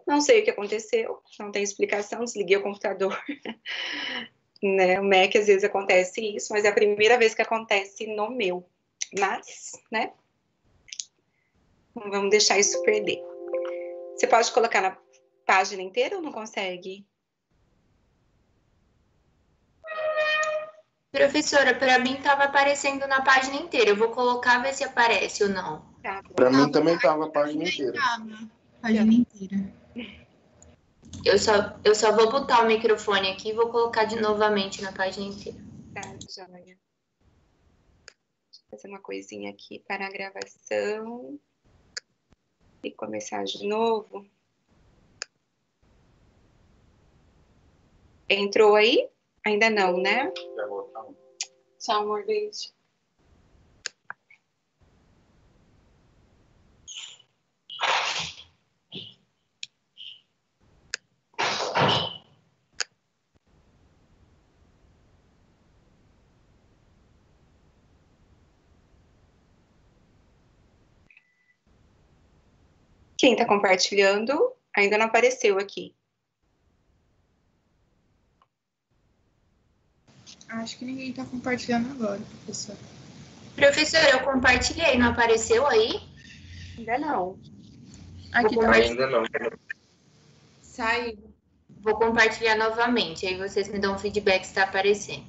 Não sei o que aconteceu, não tem explicação, desliguei o computador. Né? O Mac, às vezes acontece isso, mas é a primeira vez que acontece no meu. Mas, né? Não vamos deixar isso perder. Você pode colocar na página inteira ou não consegue? Professora, para mim estava aparecendo na página inteira. Eu vou colocar, ver se aparece ou não. Tá. Para mim também estava a página inteira. Página inteira. Eu só vou botar o microfone aqui e vou colocar novamente na página inteira. Tá, joia. Deixa eu fazer uma coisinha aqui para a gravação. E começar de novo. Entrou aí? Ainda não, né? Só uma vez. Quem está compartilhando ainda não apareceu aqui. Acho que ninguém está compartilhando agora, professor. Professora, eu compartilhei, não apareceu aí? Ainda não. Aqui tá. Ainda não. Sai. Vou compartilhar novamente, aí vocês me dão feedback se está aparecendo.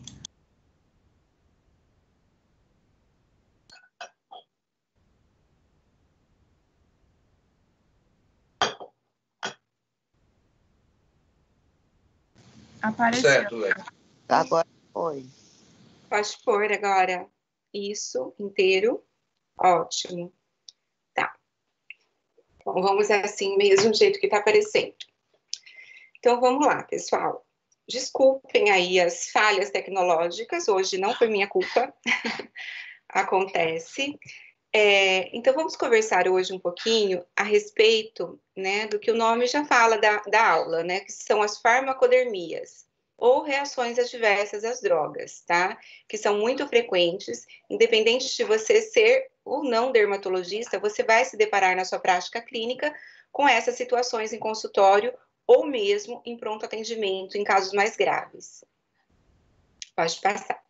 Apareceu. Certo, Léo. Agora foi. Pode pôr agora. Isso, inteiro. Ótimo. Tá. Então, vamos assim mesmo, do jeito que está aparecendo. Então, vamos lá, pessoal. Desculpem aí as falhas tecnológicas. Hoje não foi minha culpa. Acontece. Então, vamos conversar hoje um pouquinho a respeito, né, do que o nome já fala da aula, né, que são as farmacodermias, ou reações adversas às drogas, tá? Que são muito frequentes, independente de você ser ou não dermatologista, você vai se deparar na sua prática clínica com essas situações em consultório ou mesmo em pronto atendimento em casos mais graves. Pode passar.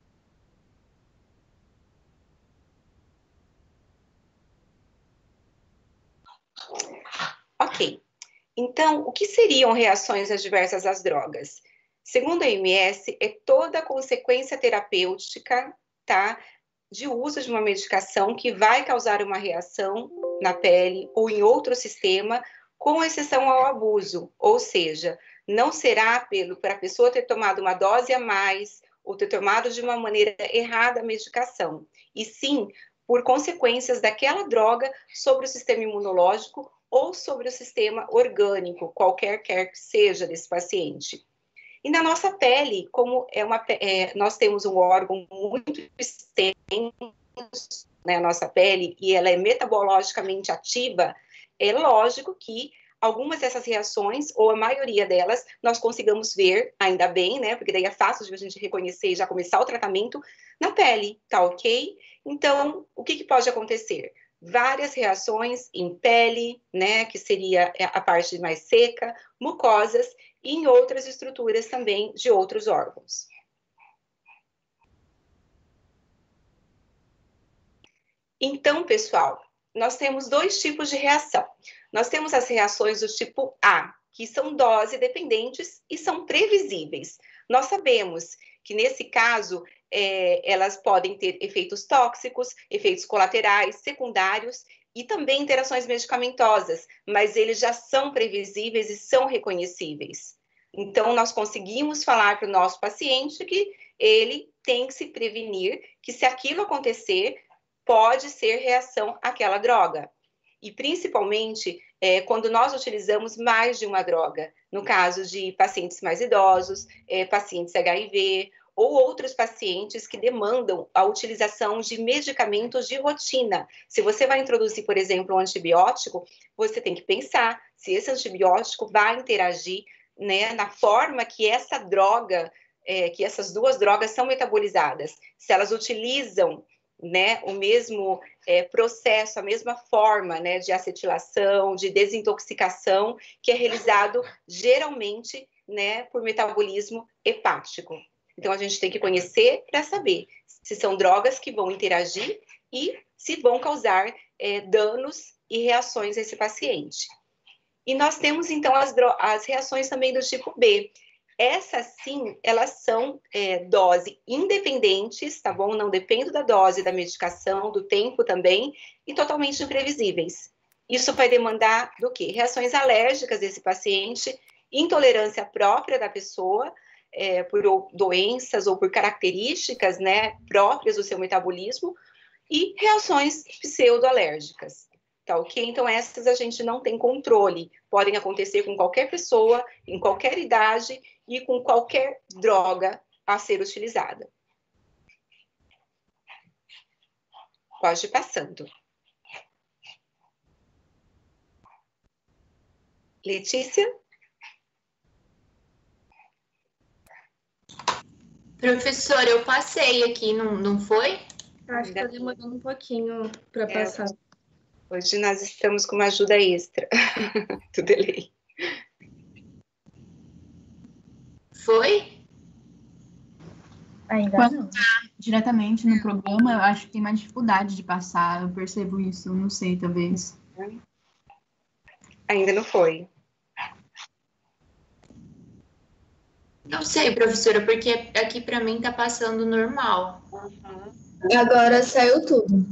Ok. Então, o que seriam reações adversas às drogas? Segundo a OMS, é toda a consequência terapêutica, tá, de uso de uma medicação que vai causar uma reação na pele ou em outro sistema, com exceção ao abuso, ou seja, não será para a pessoa ter tomado uma dose a mais ou ter tomado de uma maneira errada a medicação, e sim por consequências daquela droga sobre o sistema imunológico ou sobre o sistema orgânico, qualquer que seja desse paciente. E na nossa pele, como nós temos um órgão muito extenso, né, a nossa pele, e ela é metabologicamente ativa, é lógico que algumas dessas reações, ou a maioria delas, nós consigamos ver, ainda bem, né, porque daí é fácil de a gente reconhecer e já começar o tratamento na pele, tá ok? Então, o que pode acontecer? Várias reações em pele, né, que seria a parte mais seca, mucosas, e em outras estruturas também de outros órgãos. Então, pessoal, nós temos dois tipos de reação. Nós temos as reações do tipo A, que são dose dependentes e são previsíveis. Nós sabemos que, nesse caso, elas podem ter efeitos tóxicos, efeitos colaterais, secundários e também interações medicamentosas, mas eles já são previsíveis e são reconhecíveis. Então, nós conseguimos falar para o nosso paciente que ele tem que se prevenir, que se aquilo acontecer, pode ser reação àquela droga. E, principalmente, quando nós utilizamos mais de uma droga, no caso de pacientes mais idosos, pacientes HIV, ou outros pacientes que demandam a utilização de medicamentos de rotina. Se você vai introduzir, por exemplo, um antibiótico, você tem que pensar se esse antibiótico vai interagir, né, na forma que essa droga, que essas duas drogas são metabolizadas. Se elas utilizam né, o mesmo processo, a mesma forma, né, de acetilação, de desintoxicação, que é realizado geralmente, né, por metabolismo hepático. Então, a gente tem que conhecer para saber se são drogas que vão interagir e se vão causar danos e reações a esse paciente. E nós temos, então, as reações também do tipo B. Essas, sim, elas são dose independentes, tá bom? Não depende da dose da medicação, do tempo também, e totalmente imprevisíveis. Isso vai demandar do quê? Reações alérgicas desse paciente, intolerância própria da pessoa, por doenças ou por características, né, próprias do seu metabolismo, e reações pseudoalérgicas. Tá, ok? Então, essas a gente não tem controle. Podem acontecer com qualquer pessoa, em qualquer idade e com qualquer droga a ser utilizada. Pode ir passando. Letícia? Professora, eu passei aqui, não foi? Acho que tá demorando um pouquinho para passar. Hoje nós estamos com uma ajuda extra do delay. Foi? Ainda Quando não. tá diretamente no programa, eu acho que tem mais dificuldade de passar. Eu percebo isso, não sei, talvez. Ainda não foi. Não sei, professora, porque aqui para mim tá passando normal. Agora saiu tudo.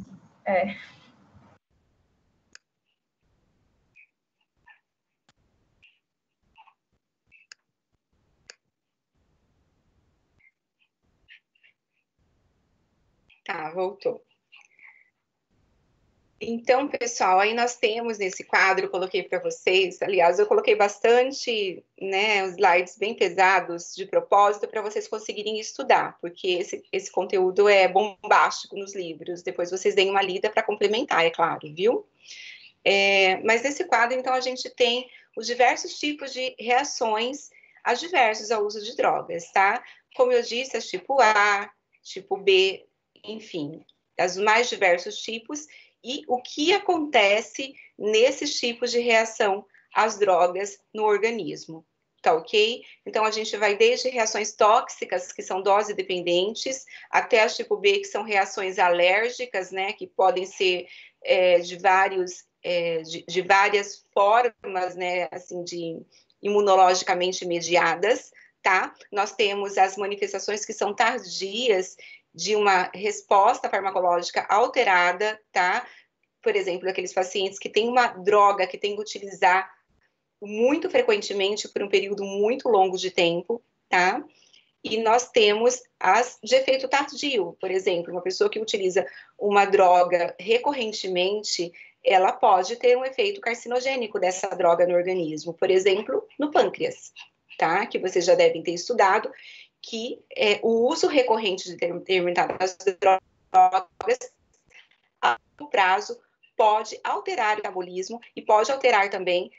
Tá, voltou. Então, pessoal, aí nós temos nesse quadro, eu coloquei para vocês, aliás, eu coloquei bastante, né, slides bem pesados de propósito para vocês conseguirem estudar, porque esse conteúdo é bombástico nos livros, depois vocês deem uma lida para complementar, é claro, viu? Mas nesse quadro, então, a gente tem os diversos tipos de reações adversas ao uso de drogas, tá? Como eu disse, as tipo A, tipo B, enfim, os mais diversos tipos, e o que acontece nesses tipos de reação às drogas no organismo, tá ok? Então, a gente vai desde reações tóxicas, que são dose dependentes, até as tipo B, que são reações alérgicas, né, que podem ser de várias formas, né, assim, de imunologicamente mediadas, tá? Nós temos as manifestações que são tardias de uma resposta farmacológica alterada, tá? Por exemplo, aqueles pacientes que têm uma droga que tem que utilizar muito frequentemente por um período muito longo de tempo, tá? E nós temos as de efeito tardio, por exemplo, uma pessoa que utiliza uma droga recorrentemente, ela pode ter um efeito carcinogênico dessa droga no organismo, por exemplo, no pâncreas, tá? Que vocês já devem ter estudado, que o uso recorrente de determinadas drogas a longo prazo pode alterar o metabolismo e pode alterar também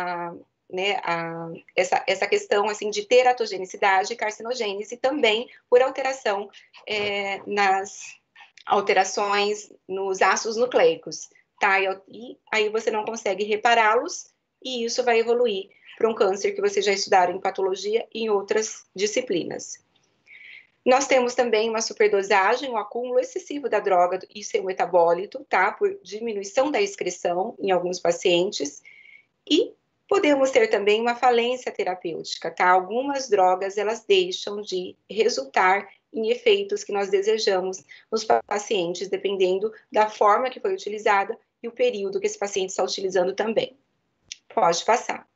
essa questão assim, de teratogenicidade e carcinogênese também por alteração nas alterações nos ácidos nucleicos, tá? E aí você não consegue repará-los e isso vai evoluir para um câncer que vocês já estudaram em patologia e em outras disciplinas. Nós temos também uma superdosagem, um acúmulo excessivo da droga e seu metabólito, tá? Por diminuição da excreção em alguns pacientes. E podemos ter também uma falência terapêutica, tá? Algumas drogas, elas deixam de resultar em efeitos que nós desejamos nos pacientes, dependendo da forma que foi utilizada e o período que esse paciente está utilizando também. Pode passar.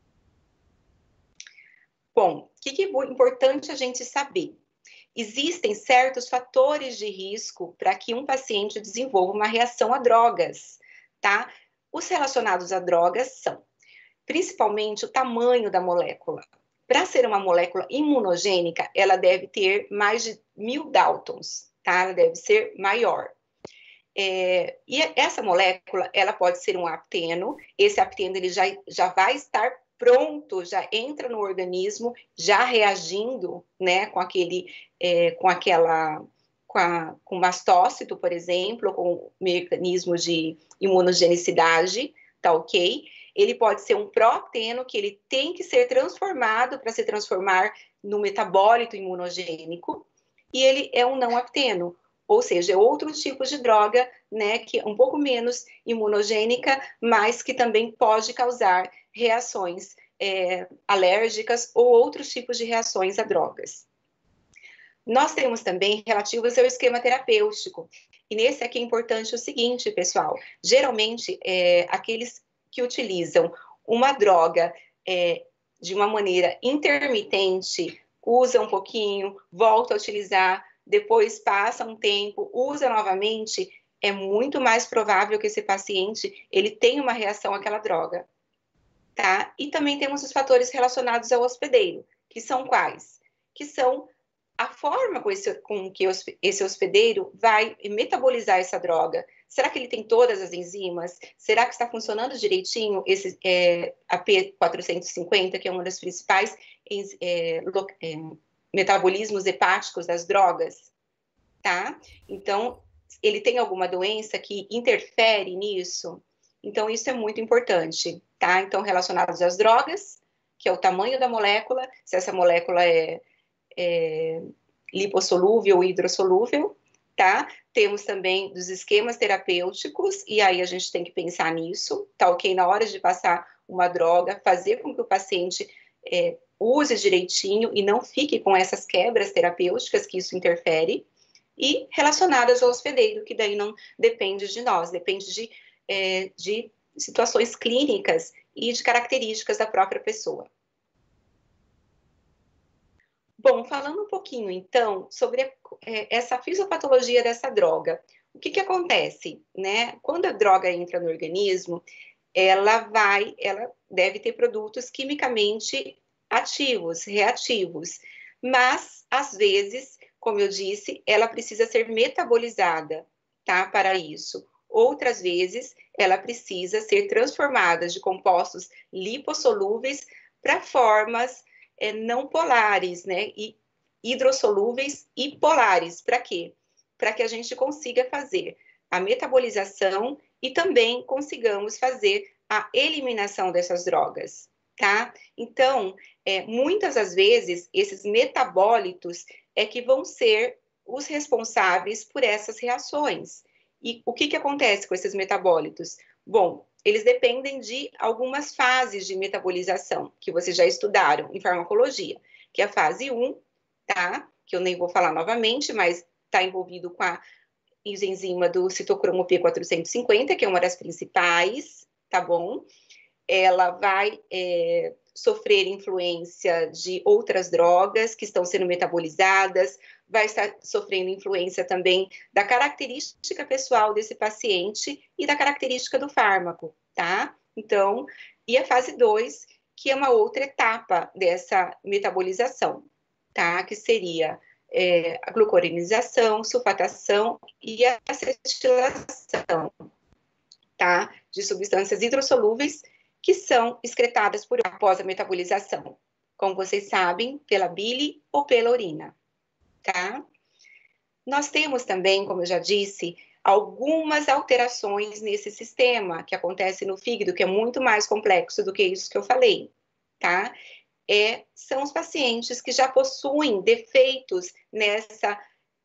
Bom, o que é importante a gente saber? Existem certos fatores de risco para que um paciente desenvolva uma reação a drogas, tá? Os relacionados a drogas são, principalmente, o tamanho da molécula. Para ser uma molécula imunogênica, ela deve ter mais de 1000 Daltons, tá? Ela deve ser maior. E essa molécula, ela pode ser um apteno, esse apteno ele já vai estar pronto, já entra no organismo, já reagindo, né, com com mastócito, por exemplo, com mecanismo de imunogenicidade, tá ok? Ele pode ser um pró-apteno, que ele tem que ser transformado para se transformar no metabólito imunogênico, e ele é um não-apteno, ou seja, é outro tipo de droga, né, que é um pouco menos imunogênica, mas que também pode causar reações alérgicas ou outros tipos de reações a drogas. Nós temos também relativos ao esquema terapêutico, e nesse aqui é importante o seguinte, pessoal, geralmente aqueles que utilizam uma droga de uma maneira intermitente, usa um pouquinho, volta a utilizar, depois passa um tempo, usa novamente, é muito mais provável que esse paciente ele tenha uma reação àquela droga, tá? E também temos os fatores relacionados ao hospedeiro, que são quais? Que são a forma com que esse hospedeiro vai metabolizar essa droga. Será que ele tem todas as enzimas? Será que está funcionando direitinho a P450, que é uma das principais metabolismos hepáticos das drogas? Tá? Então, ele tem alguma doença que interfere nisso? Então, isso é muito importante, tá? Então, relacionados às drogas, que é o tamanho da molécula, se essa molécula é lipossolúvel ou hidrossolúvel, tá? Temos também dos esquemas terapêuticos, e aí a gente tem que pensar nisso, tá ok? Na hora de passar uma droga, fazer com que o paciente use direitinho e não fique com essas quebras terapêuticas, que isso interfere, e relacionadas ao hospedeiro, que daí não depende de nós, depende de situações clínicas e de características da própria pessoa. Bom, falando um pouquinho, então, sobre essa fisiopatologia dessa droga. O que acontece, né? Quando a droga entra no organismo, ela deve ter produtos quimicamente ativos, reativos, mas, às vezes, como eu disse, ela precisa ser metabolizada, tá? Para isso. Outras vezes, ela precisa ser transformada de compostos lipossolúveis para formas não polares, né? E hidrossolúveis e polares. Para quê? Para que a gente consiga fazer a metabolização e também consigamos fazer a eliminação dessas drogas, tá? Então, muitas das vezes, esses metabólitos que vão ser os responsáveis por essas reações. E o que acontece com esses metabólitos? Bom, eles dependem de algumas fases de metabolização, que vocês já estudaram em farmacologia, que é a fase 1, tá? Que eu nem vou falar novamente, mas está envolvido com a enzima do citocromo P450, que é uma das principais, tá bom? Ela vai sofrer influência de outras drogas que estão sendo metabolizadas, vai estar sofrendo influência também da característica pessoal desse paciente e da característica do fármaco, tá? Então, e a fase 2, que é uma outra etapa dessa metabolização, tá? Que seria a glucorinização, sulfatação e a acetilação, tá? De substâncias hidrossolúveis que são excretadas após a metabolização, como vocês sabem, pela bile ou pela urina, tá? Nós temos também, como eu já disse, algumas alterações nesse sistema que acontece no fígado, que é muito mais complexo do que isso que eu falei, tá? São os pacientes que já possuem defeitos nessa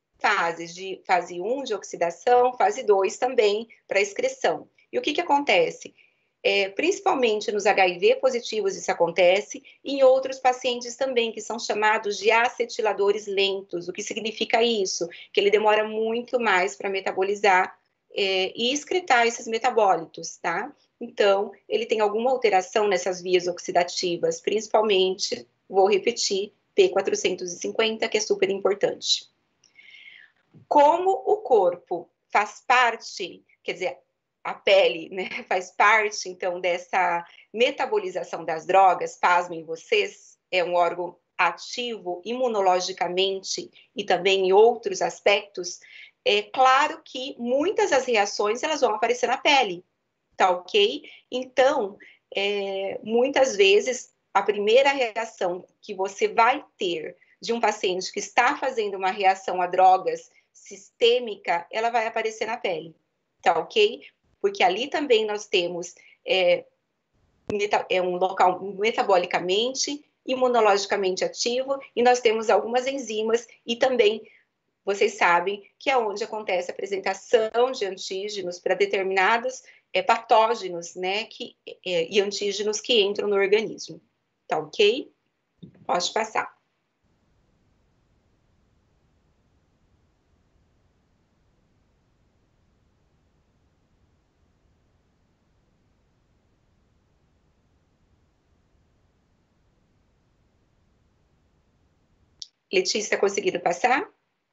fase 1 de oxidação, fase 2 também para excreção. E o que acontece? Principalmente nos HIV positivos isso acontece, e em outros pacientes também, que são chamados de acetiladores lentos. O que significa isso? Que ele demora muito mais para metabolizar e excretar esses metabólitos, tá? Então, ele tem alguma alteração nessas vias oxidativas, principalmente, vou repetir, P450, que é super importante. Como o corpo faz parte, quer dizer, a pele, né, faz parte, então, dessa metabolização das drogas, pasmem vocês, é um órgão ativo imunologicamente e também em outros aspectos, é claro que muitas das reações, elas vão aparecer na pele, tá ok? Então, muitas vezes, a primeira reação que você vai ter de um paciente que está fazendo uma reação a drogas, sistêmica, ela vai aparecer na pele, tá ok? Porque ali também nós temos um local metabolicamente, imunologicamente ativo, e nós temos algumas enzimas, e também, vocês sabem, que é onde acontece a apresentação de antígenos para determinados patógenos, né, e antígenos que entram no organismo, tá ok? Pode passar. Letícia, conseguiram passar?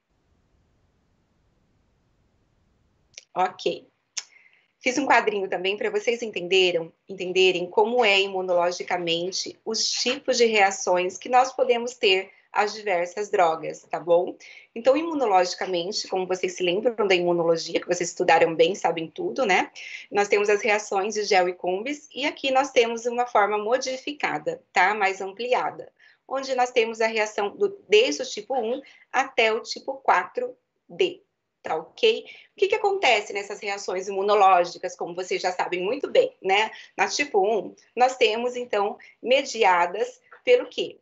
Ok. Fiz um quadrinho também para vocês entenderem como é imunologicamente os tipos de reações que nós podemos ter às diversas drogas, tá bom? Então, imunologicamente, como vocês se lembram da imunologia, que vocês estudaram bem, sabem tudo, né? Nós temos as reações de Gell e Combs, e aqui nós temos uma forma modificada, tá? Mais ampliada, onde nós temos a reação desde o tipo 1 até o tipo 4D, tá ok? O que acontece nessas reações imunológicas, como vocês já sabem muito bem, né? Na tipo 1, nós temos, então, mediadas pelo quê?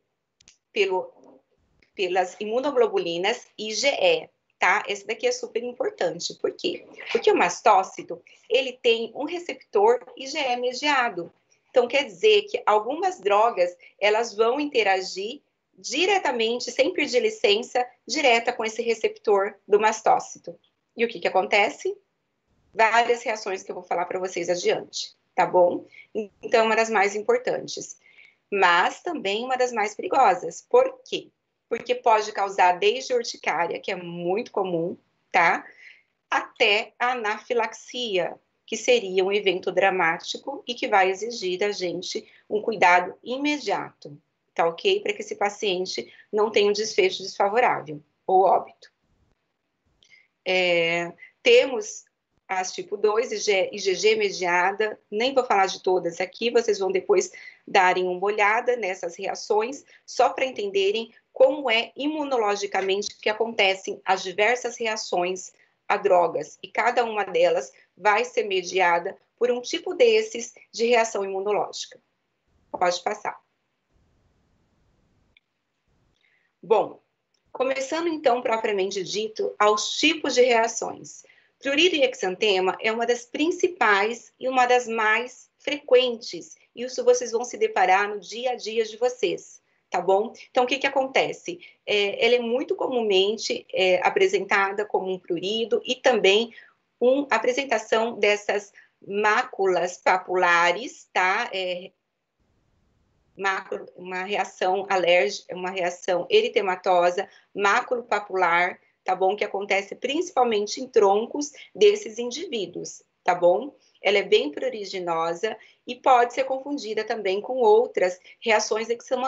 Pelas imunoglobulinas IgE, tá? Esse daqui é super importante. Por quê? Porque o mastócito, ele tem um receptor IgE mediado. Então, quer dizer que algumas drogas, elas vão interagir diretamente, sem pedir licença, direta com esse receptor do mastócito. E o que acontece? Várias reações que eu vou falar para vocês adiante, tá bom? Então, uma das mais importantes. Mas também uma das mais perigosas. Por quê? Porque pode causar desde urticária, que é muito comum, tá? Até a anafilaxia, que seria um evento dramático e que vai exigir da gente um cuidado imediato, tá ok? Para que esse paciente não tenha um desfecho desfavorável ou óbito. Temos as tipo 2, IgG mediada, nem vou falar de todas aqui, vocês vão depois darem uma olhada nessas reações, só para entenderem como é imunologicamente que acontecem as diversas reações a drogas, e cada uma delas vai ser mediada por um tipo desses de reação imunológica. Pode passar. Bom, começando então, propriamente dito, aos tipos de reações. Prurido e exantema é uma das principais e uma das mais frequentes. Isso vocês vão se deparar no dia a dia de vocês, tá bom? Então, o que acontece? Ela é muito comumente apresentada como um prurido e também uma apresentação dessas máculas papulares, tá? Uma reação alérgica, uma reação eritematosa, máculo papular, tá bom? Que acontece principalmente em troncos desses indivíduos, tá bom? Ela é bem pruriginosa e pode ser confundida também com outras reações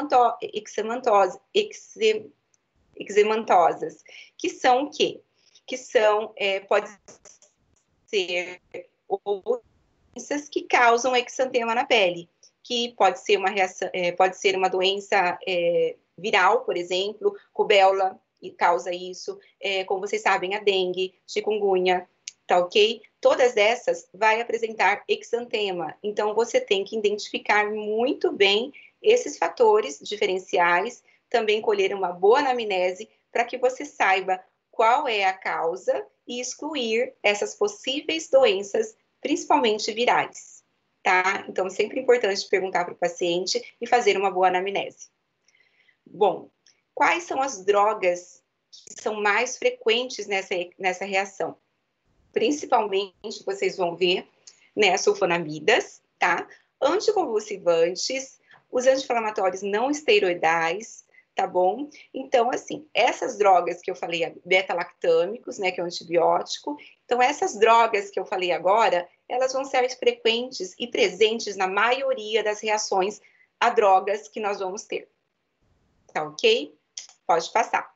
eczematosas, que são o quê? Que são, pode ser doenças que causam exantema na pele, que pode ser uma reação, pode ser uma doença viral, por exemplo, rubéola, e causa isso, como vocês sabem, a dengue, chikungunya, tá ok? Todas essas vai apresentar exantema, então você tem que identificar muito bem esses fatores diferenciais, também colher uma boa anamnese, para que você saiba qual é a causa e excluir essas possíveis doenças, principalmente virais, tá? Então, sempre importante perguntar para o paciente e fazer uma boa anamnese. Bom, quais são as drogas que são mais frequentes nessa reação? Principalmente, vocês vão ver, né, sulfonamidas, tá? Anticonvulsivantes, os anti-inflamatórios não esteroidais, tá bom? Então, assim, essas drogas que eu falei, beta-lactâmicos, né, que é um antibiótico, então essas drogas que eu falei agora, elas vão ser frequentes e presentes na maioria das reações a drogas que nós vamos ter. Tá ok? Pode passar.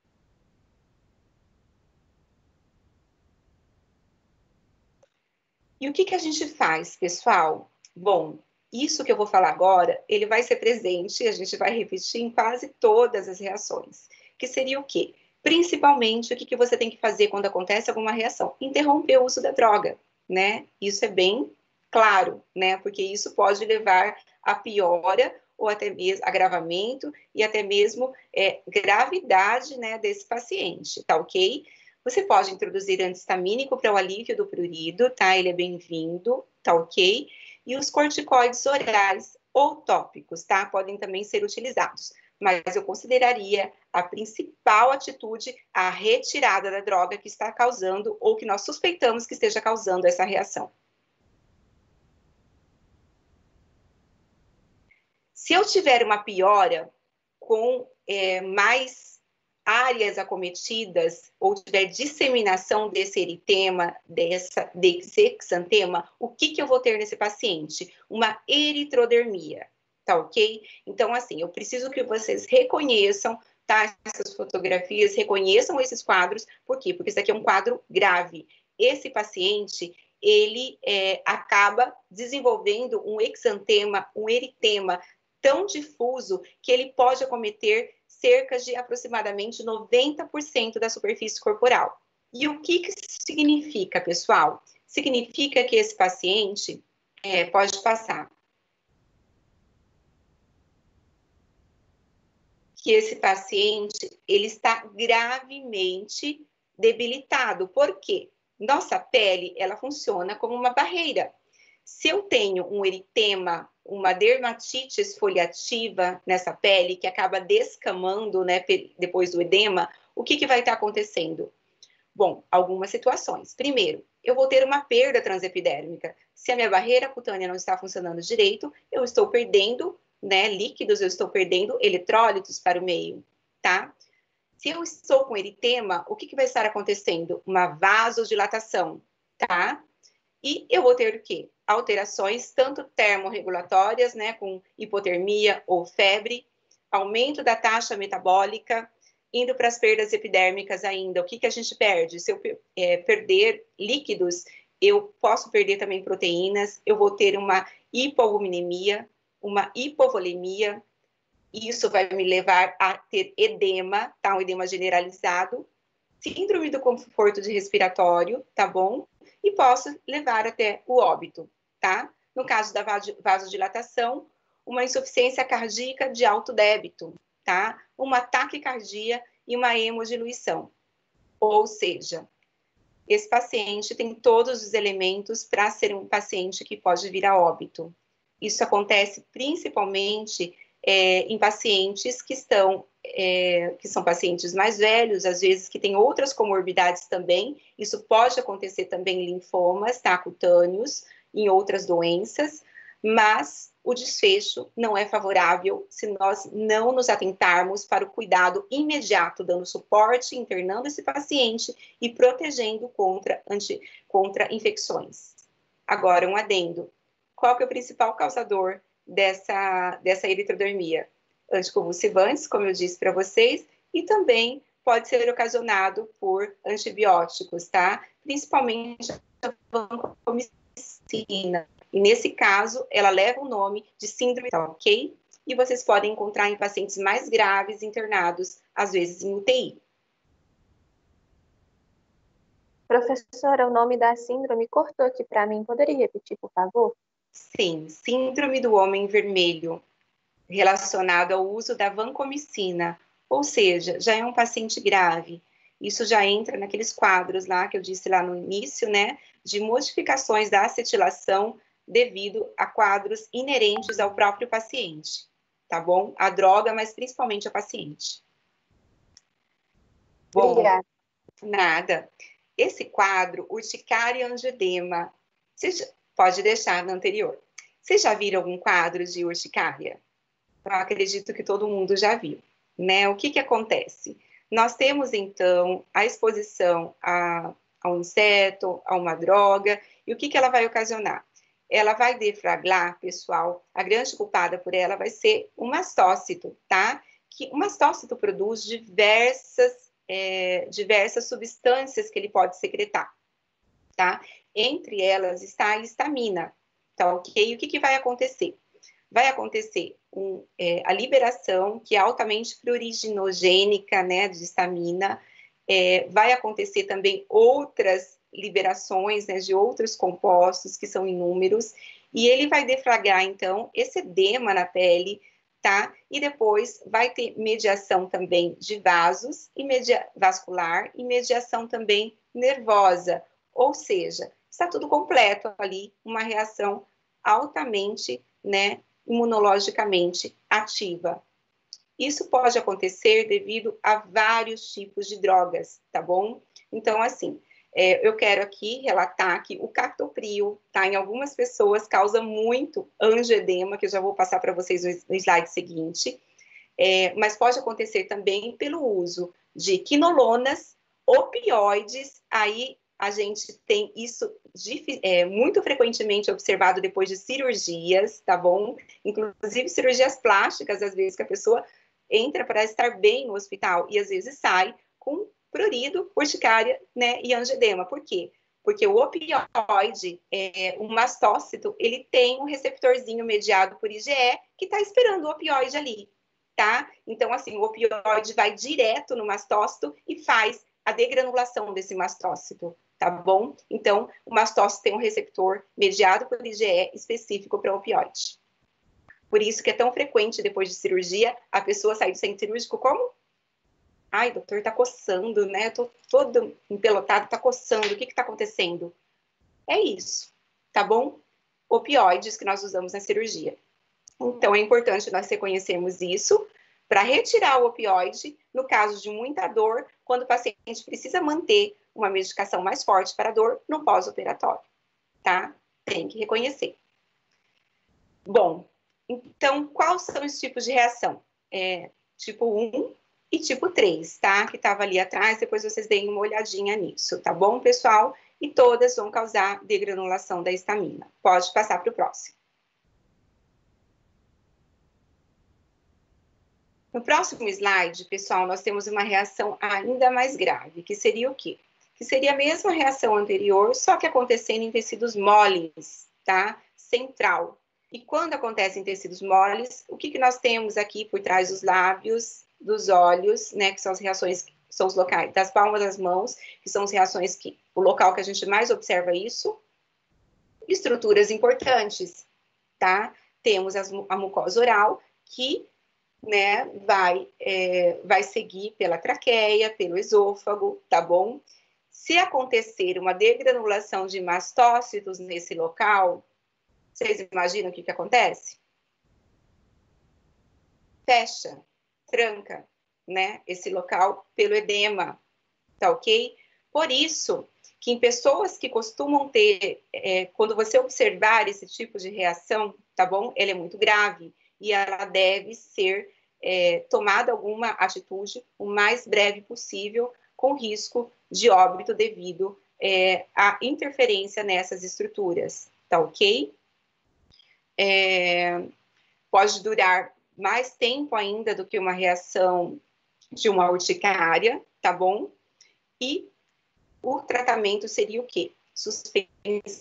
E o que a gente faz, pessoal? Bom, isso que eu vou falar agora, ele vai ser presente, a gente vai repetir em quase todas as reações. Que seria o quê? Principalmente, o que você tem que fazer quando acontece alguma reação? Interromper o uso da droga, né? Isso é bem claro, né? Porque isso pode levar a piora ou até mesmo agravamento e até mesmo gravidade, né, desse paciente, tá ok? Você pode introduzir anti-histamínico para o alívio do prurido, tá? Ele é bem-vindo, tá ok? E os corticoides orais ou tópicos, tá? Podem também ser utilizados. Mas eu consideraria a principal atitude a retirada da droga que está causando ou que nós suspeitamos que esteja causando essa reação. Se eu tiver uma piora com mais áreas acometidas ou tiver disseminação desse eritema, desse exantema, o que eu vou ter nesse paciente? Uma eritrodermia, tá ok? Então, assim, eu preciso que vocês reconheçam, tá, essas fotografias, reconheçam esses quadros. Por quê? Porque isso aqui é um quadro grave. Esse paciente, ele acaba desenvolvendo um exantema, um eritema tão difuso que ele pode acometer cerca de aproximadamente 90% da superfície corporal. E o que isso significa, pessoal? Significa que esse paciente pode passar. Que esse paciente, ele está gravemente debilitado. Por quê? Nossa pele, ela funciona como uma barreira. Se eu tenho um eritema, uma dermatite esfoliativa nessa pele, que acaba descamando, né, depois do edema, o que vai estar acontecendo? Bom, algumas situações. Primeiro, eu vou ter uma perda transepidérmica. Se a minha barreira cutânea não está funcionando direito, eu estou perdendo, né, líquidos, eu estou perdendo eletrólitos para o meio, tá? Se eu estou com eritema, o que vai estar acontecendo? Uma vasodilatação, tá? E eu vou ter o quê? Alterações tanto termorregulatórias, né, com hipotermia ou febre, aumento da taxa metabólica, indo para as perdas epidérmicas ainda. O que a gente perde? Se eu perder líquidos, eu posso perder também proteínas, eu vou ter uma hipoalbuminemia, uma hipovolemia, isso vai me levar a ter edema, tá? Um edema generalizado, síndrome do conforto de respiratório, tá bom? E posso levar até o óbito, tá? No caso da vasodilatação, uma insuficiência cardíaca de alto débito, tá? Uma taquicardia e uma hemodiluição. Ou seja, esse paciente tem todos os elementos para ser um paciente que pode vir a óbito. Isso acontece principalmente em pacientes que são pacientes mais velhos, às vezes que têm outras comorbidades também. Isso pode acontecer também em linfomas, tá, cutâneos, em outras doenças, mas o desfecho não é favorável se nós não nos atentarmos para o cuidado imediato, dando suporte, internando esse paciente e protegendo contra infecções. Agora, um adendo. Qual que é o principal causador dessa eritrodermia? Anticonvulsivantes, como eu disse para vocês, e também pode ser ocasionado por antibióticos, tá? Principalmente a vancomicina. E nesse caso, ela leva o nome de síndrome, tá ok? E vocês podem encontrar em pacientes mais graves internados, às vezes em UTI. Professora, o nome da síndrome cortou aqui para mim. Poderia repetir, por favor? Sim, síndrome do homem vermelho, relacionado ao uso da vancomicina, ou seja, já é um paciente grave. Isso já entra naqueles quadros lá que eu disse lá no início, né, de modificações da acetilação devido a quadros inerentes ao próprio paciente, tá bom? A droga, mas principalmente a paciente. Bom, obrigada. Nada. Esse quadro, urticária e angioedema, pode deixar no anterior. Vocês já viram algum quadro de urticária? Eu acredito que todo mundo já viu, né? O que acontece? Nós temos, então, a exposição a um inseto, a uma droga, e o que ela vai ocasionar? Ela vai deflagrar, pessoal, a grande culpada por ela vai ser o mastócito, tá? Que o mastócito produz diversas substâncias que ele pode secretar, tá? Entre elas está a histamina, tá ok? E o que vai acontecer? vai acontecer a liberação, que é altamente pruriginogênica, né, de histamina, vai acontecer também outras liberações, né, de outros compostos, que são inúmeros, e ele vai deflagrar, então, esse edema na pele, tá? E depois vai ter mediação também de vasos, vascular, e mediação também nervosa, ou seja, está tudo completo ali, uma reação altamente, né, imunologicamente ativa. Isso pode acontecer devido a vários tipos de drogas, tá bom? Então, assim, eu quero aqui relatar que o captopril, tá, em algumas pessoas causa muito angioedema, que eu já vou passar para vocês no slide seguinte, mas pode acontecer também pelo uso de quinolonas, opioides, aí a gente tem isso muito frequentemente observado depois de cirurgias, tá bom? Inclusive cirurgias plásticas, às vezes que a pessoa entra para estar bem no hospital e às vezes sai com prurido, urticária, né, e angioedema. Por quê? Porque o opioide, o mastócito, ele tem um receptorzinho mediado por IgE que está esperando o opioide ali, tá? Então, assim, o opioide vai direto no mastócito e faz a degranulação desse mastócito, tá bom? Então, o mastócito tem um receptor mediado por IgE específico para opioide. Por isso que é tão frequente, depois de cirurgia, a pessoa sair do centro cirúrgico como? Ai, doutor, tá coçando, né? Eu tô todo empelotado, tá coçando, o que que tá acontecendo? É isso, tá bom? Opioides que nós usamos na cirurgia. Então, é importante nós reconhecermos isso para retirar o opioide, no caso de muita dor, quando o paciente precisa manter uma medicação mais forte para a dor no pós-operatório, tá? Tem que reconhecer. Bom, então, quais são os tipos de reação? Tipo 1 e tipo 3, tá? Que estava ali atrás, depois vocês deem uma olhadinha nisso, tá bom, pessoal? E todas vão causar degranulação da histamina. Pode passar para o próximo. No próximo slide, pessoal, nós temos uma reação ainda mais grave, que seria o quê? Que seria a mesma reação anterior, só que acontecendo em tecidos moles, tá? Central. E quando acontece em tecidos moles, o que nós temos aqui por trás dos lábios, dos olhos, né? Que são as reações, são os locais das palmas das mãos, que são as reações que, o local que a gente mais observa isso. Estruturas importantes, tá? Temos a mucosa oral, que, né, vai seguir pela traqueia, pelo esôfago, tá bom? Se acontecer uma degranulação de mastócitos nesse local, vocês imaginam o que acontece? Fecha, tranca, né, esse local pelo edema, tá ok? Por isso que em pessoas que costumam ter, quando você observar esse tipo de reação, tá bom? Ela é muito grave e ela deve ser tomada alguma atitude o mais breve possível, com risco de óbito devido à interferência nessas estruturas, tá ok? Pode durar mais tempo ainda do que uma reação de uma urticária, tá bom? E o tratamento seria o quê? Suspensão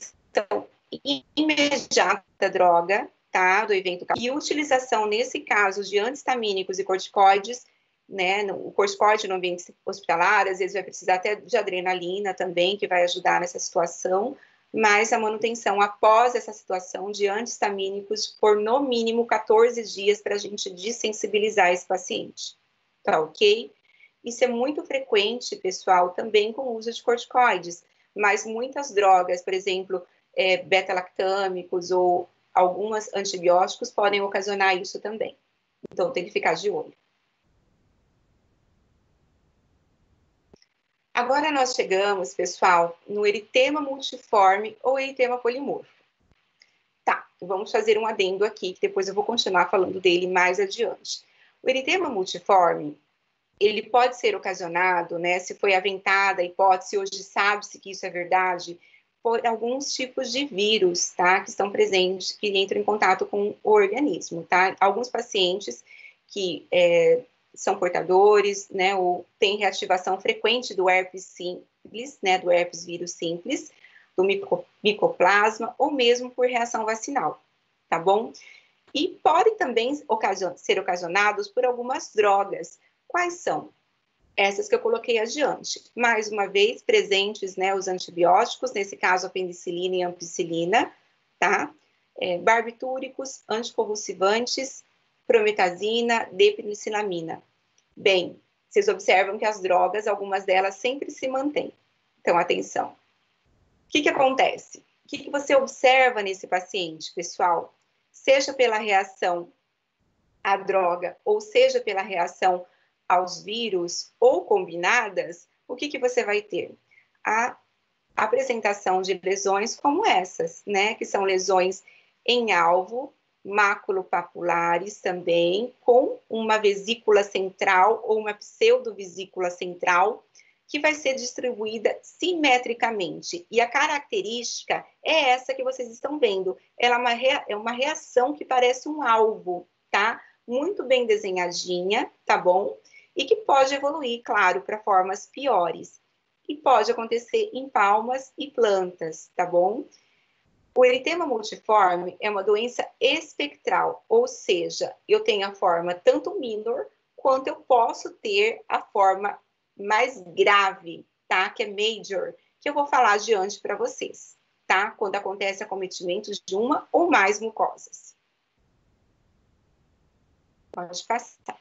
imediata da droga, tá? Do evento. E utilização, nesse caso, de antihistamínicos e corticoides, né? O corticoide no ambiente hospitalar, às vezes vai precisar até de adrenalina também, que vai ajudar nessa situação, mas a manutenção após essa situação de antihistamínicos por no mínimo 14 dias para a gente desensibilizar esse paciente, tá ok? Isso é muito frequente, pessoal, também com o uso de corticoides, mas muitas drogas, por exemplo, beta-lactâmicos ou alguns antibióticos podem ocasionar isso também. Então, tem que ficar de olho. Agora nós chegamos, pessoal, no eritema multiforme ou eritema polimorfo. Tá, vamos fazer um adendo aqui, que depois eu vou continuar falando dele mais adiante. O eritema multiforme, ele pode ser ocasionado, né, se foi aventada a hipótese, hoje sabe-se que isso é verdade, por alguns tipos de vírus, tá, que estão presentes, que entram em contato com o organismo, tá? Alguns pacientes que são portadores, né, ou têm reativação frequente do herpes simples, né, do herpes vírus simples, do micoplasma, ou mesmo por reação vacinal, tá bom? E podem também ser ocasionados por algumas drogas. Quais são? Essas que eu coloquei adiante. Mais uma vez, presentes, né, os antibióticos, nesse caso a penicilina e a ampicilina, tá? Barbitúricos, anticonvulsivantes, prometazina, dipenicilamina. Bem, vocês observam que as drogas, algumas delas sempre se mantêm. Então, atenção. O que acontece? O que você observa nesse paciente, pessoal? Seja pela reação à droga, ou seja pela reação aos vírus, ou combinadas, o que você vai ter? A apresentação de lesões como essas, né? Que são lesões em alvo, maculopapulares também, com uma vesícula central ou uma pseudovesícula central, que vai ser distribuída simetricamente. E a característica é essa que vocês estão vendo. Ela é uma reação que parece um alvo, tá? Muito bem desenhadinha, tá bom? E que pode evoluir, claro, para formas piores. E pode acontecer em palmas e plantas, tá bom? O eritema multiforme é uma doença espectral, ou seja, eu tenho a forma tanto minor, quanto eu posso ter a forma mais grave, tá? Que é major, que eu vou falar adiante para vocês, tá? Quando acontece acometimento de uma ou mais mucosas. Pode passar.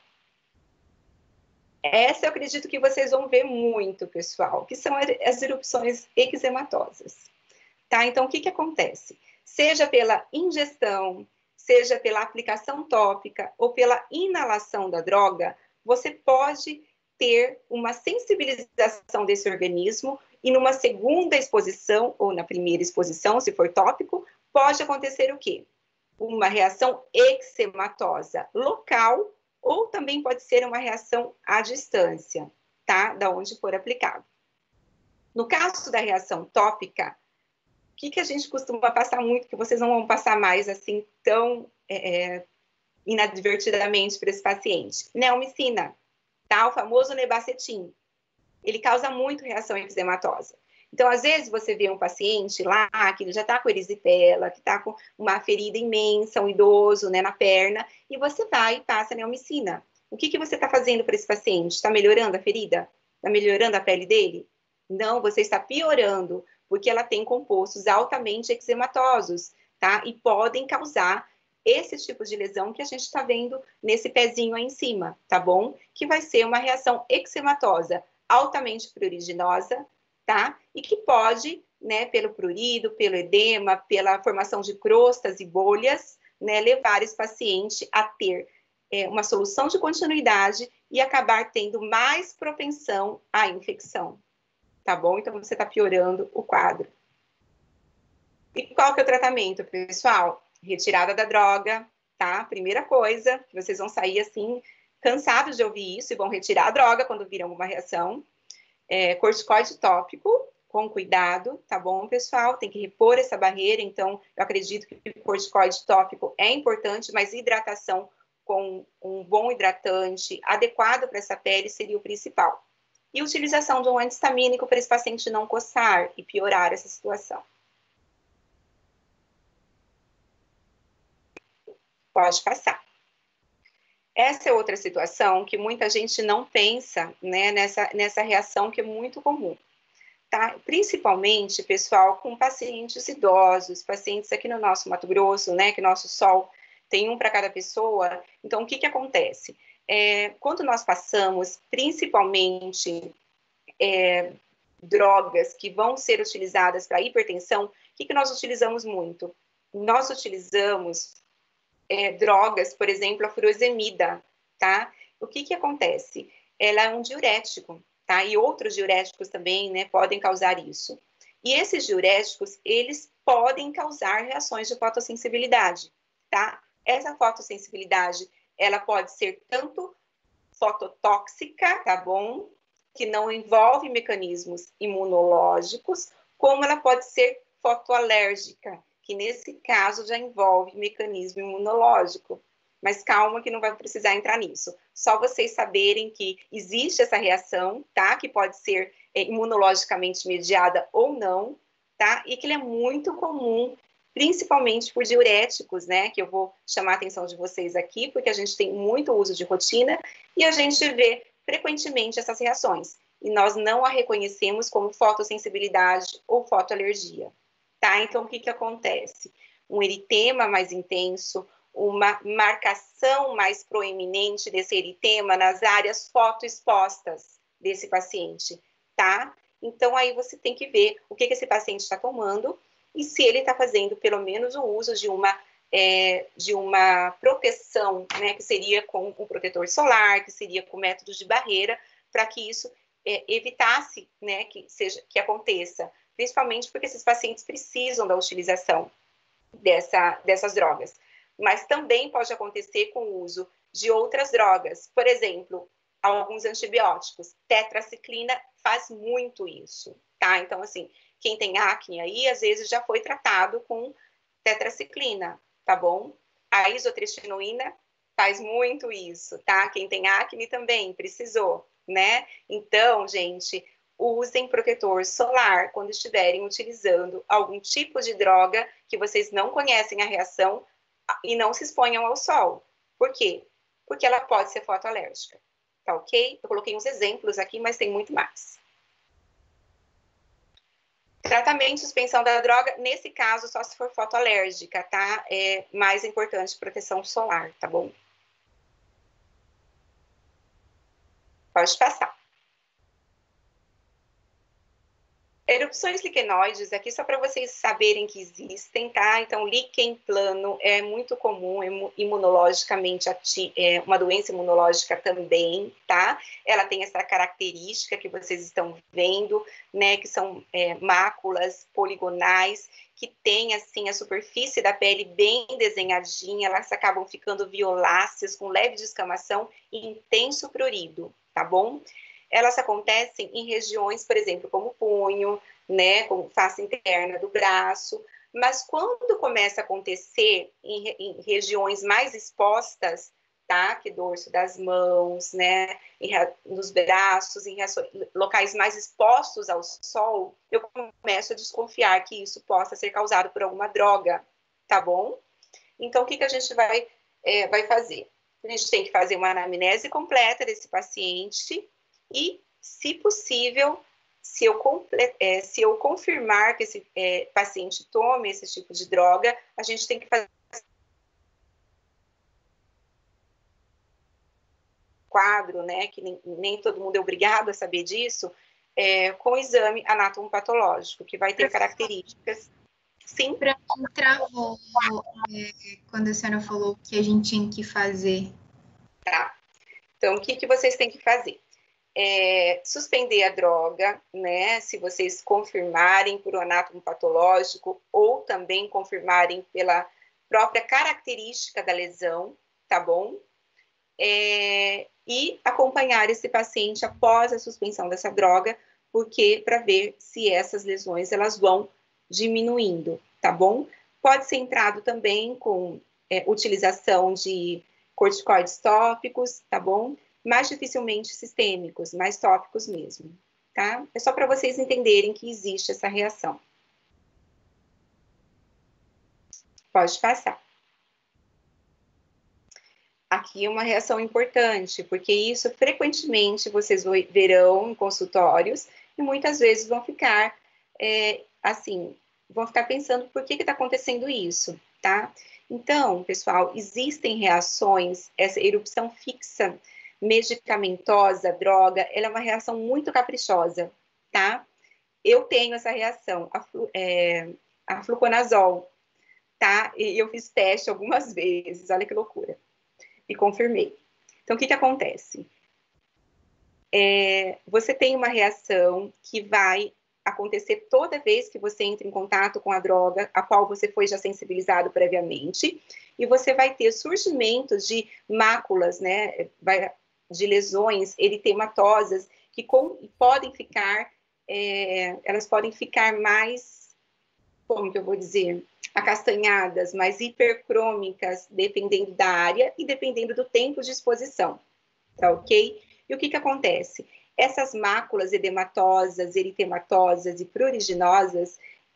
Essa eu acredito que vocês vão ver muito, pessoal, que são as erupções eczematosas. Tá? Então, o que acontece? Seja pela ingestão, seja pela aplicação tópica ou pela inalação da droga, você pode ter uma sensibilização desse organismo e numa segunda exposição, ou na primeira exposição, se for tópico, pode acontecer o quê? Uma reação eczematosa local ou também pode ser uma reação à distância, tá? Da onde for aplicado. No caso da reação tópica, o que a gente costuma passar muito, que vocês não vão passar mais assim tão inadvertidamente para esse paciente? Neomicina, tá? O famoso nebacetim. Ele causa muito reação eczematosa. Então, às vezes, você vê um paciente lá, que ele já está com erisipela, que está com uma ferida imensa, um idoso, né, na perna, e você vai e passa neomicina. O que você está fazendo para esse paciente? Está melhorando a ferida? Está melhorando a pele dele? Não, você está piorando, porque ela tem compostos altamente eczematosos, tá? E podem causar esse tipo de lesão que a gente está vendo nesse pezinho aí em cima, tá bom? Que vai ser uma reação eczematosa altamente pruriginosa, tá? E que pode, né, pelo prurido, pelo edema, pela formação de crostas e bolhas, né, levar esse paciente a ter uma solução de continuidade e acabar tendo mais propensão à infecção, tá bom? Então, você está piorando o quadro. E qual que é o tratamento, pessoal? Retirada da droga, tá? Primeira coisa, que vocês vão sair assim, cansados de ouvir isso e vão retirar a droga quando viram alguma reação. Corticoide tópico, com cuidado, tá bom, pessoal? Tem que repor essa barreira, então eu acredito que o corticoide tópico é importante, mas hidratação com um bom hidratante adequado para essa pele seria o principal. E utilização de um anti-histamínico para esse paciente não coçar e piorar essa situação. Pode passar. Essa é outra situação que muita gente não pensa, né, nessa reação que é muito comum, tá? Principalmente, pessoal, com pacientes idosos, pacientes aqui no nosso Mato Grosso, né, que nosso sol tem um para cada pessoa. Então, o que acontece? Quando nós passamos, principalmente, drogas que vão ser utilizadas para hipertensão, o que nós utilizamos muito? Nós utilizamos drogas, por exemplo, a furosemida, tá? O que acontece? Ela é um diurético, tá? E outros diuréticos também, né, podem causar isso. E esses diuréticos, eles podem causar reações de fotossensibilidade, tá? Essa fotossensibilidade, ela pode ser tanto fototóxica, tá bom? Que não envolve mecanismos imunológicos, como ela pode ser fotoalérgica, que nesse caso já envolve mecanismo imunológico. Mas calma que não vai precisar entrar nisso. Só vocês saberem que existe essa reação, tá? Que pode ser imunologicamente mediada ou não, tá? E que ele é muito comum principalmente por diuréticos, né, que eu vou chamar a atenção de vocês aqui, porque a gente tem muito uso de rotina e a gente vê frequentemente essas reações. E nós não a reconhecemos como fotossensibilidade ou fotoalergia, tá? Então, o que que acontece? Um eritema mais intenso, uma marcação mais proeminente desse eritema nas áreas fotoexpostas desse paciente, tá? Então, aí você tem que ver o que esse paciente está tomando e se ele está fazendo pelo menos o uso de uma proteção, né, que seria com o protetor solar, que seria com métodos de barreira, para que isso evitasse, né, que aconteça, principalmente porque esses pacientes precisam da utilização dessas drogas. Mas também pode acontecer com o uso de outras drogas, por exemplo, alguns antibióticos. Tetraciclina faz muito isso, tá? Então, assim, quem tem acne aí, às vezes já foi tratado com tetraciclina, tá bom? A isotretinoína faz muito isso, tá? Quem tem acne também precisou, né? Então, gente, usem protetor solar quando estiverem utilizando algum tipo de droga que vocês não conhecem a reação e não se exponham ao sol. Por quê? Porque ela pode ser fotoalérgica, tá ok? Eu coloquei uns exemplos aqui, mas tem muito mais. Tratamento e suspensão da droga, nesse caso, só se for fotoalérgica, tá? É mais importante proteção solar, tá bom? Pode passar. Erupções liquenoides, aqui só para vocês saberem que existem, tá? Então, líquen plano é muito comum, imunologicamente, uma doença imunológica também, tá? Ela tem essa característica que vocês estão vendo, né? Que são máculas poligonais, que tem, assim, a superfície da pele bem desenhadinha, elas acabam ficando violáceas, com leve descamação e intenso prurido, tá bom? Elas acontecem em regiões, por exemplo, como punho, né, como face interna do braço, mas quando começa a acontecer em regiões mais expostas, tá, que dorso das mãos, né, nos braços, em locais mais expostos ao sol, eu começo a desconfiar que isso possa ser causado por alguma droga, tá bom? Então, o que a gente vai fazer? A gente tem que fazer uma anamnese completa desse paciente e, se possível, se eu confirmar que esse paciente tome esse tipo de droga, a gente tem que fazer quadro, né, que nem todo mundo é obrigado a saber disso, com o exame anatomopatológico, que vai ter características. Sim? Para mim, travou quando a senhora falou que a gente tinha que fazer. Tá. Então, o que vocês têm que fazer? Suspender a droga, né, se vocês confirmarem por anátomo patológico ou também confirmarem pela própria característica da lesão, tá bom? E acompanhar esse paciente após a suspensão dessa droga, porque para ver se essas lesões elas vão diminuindo, tá bom? Pode ser entrado também com utilização de corticoides tópicos, tá bom? Mais dificilmente sistêmicos, mais tópicos mesmo, tá? É só para vocês entenderem que existe essa reação. Pode passar. Aqui é uma reação importante, porque isso frequentemente vocês verão em consultórios e muitas vezes vão ficar, vão ficar pensando por que está acontecendo isso, tá? Então, pessoal, existem reações, essa erupção fixa, medicamentosa, droga, ela é uma reação muito caprichosa, tá? Eu tenho essa reação, a fluconazol, tá? E eu fiz teste algumas vezes, olha que loucura. E confirmei. Então, o que acontece? Você tem uma reação que vai acontecer toda vez que você entra em contato com a droga, a qual você foi já sensibilizado previamente, e você vai ter surgimentos de máculas, né, de lesões eritematosas, que podem ficar, elas podem ficar mais, como que eu vou dizer, acastanhadas, mais hipercrômicas, dependendo da área e dependendo do tempo de exposição, tá ok? E o que acontece? Essas máculas edematosas, eritematosas e pruriginosas,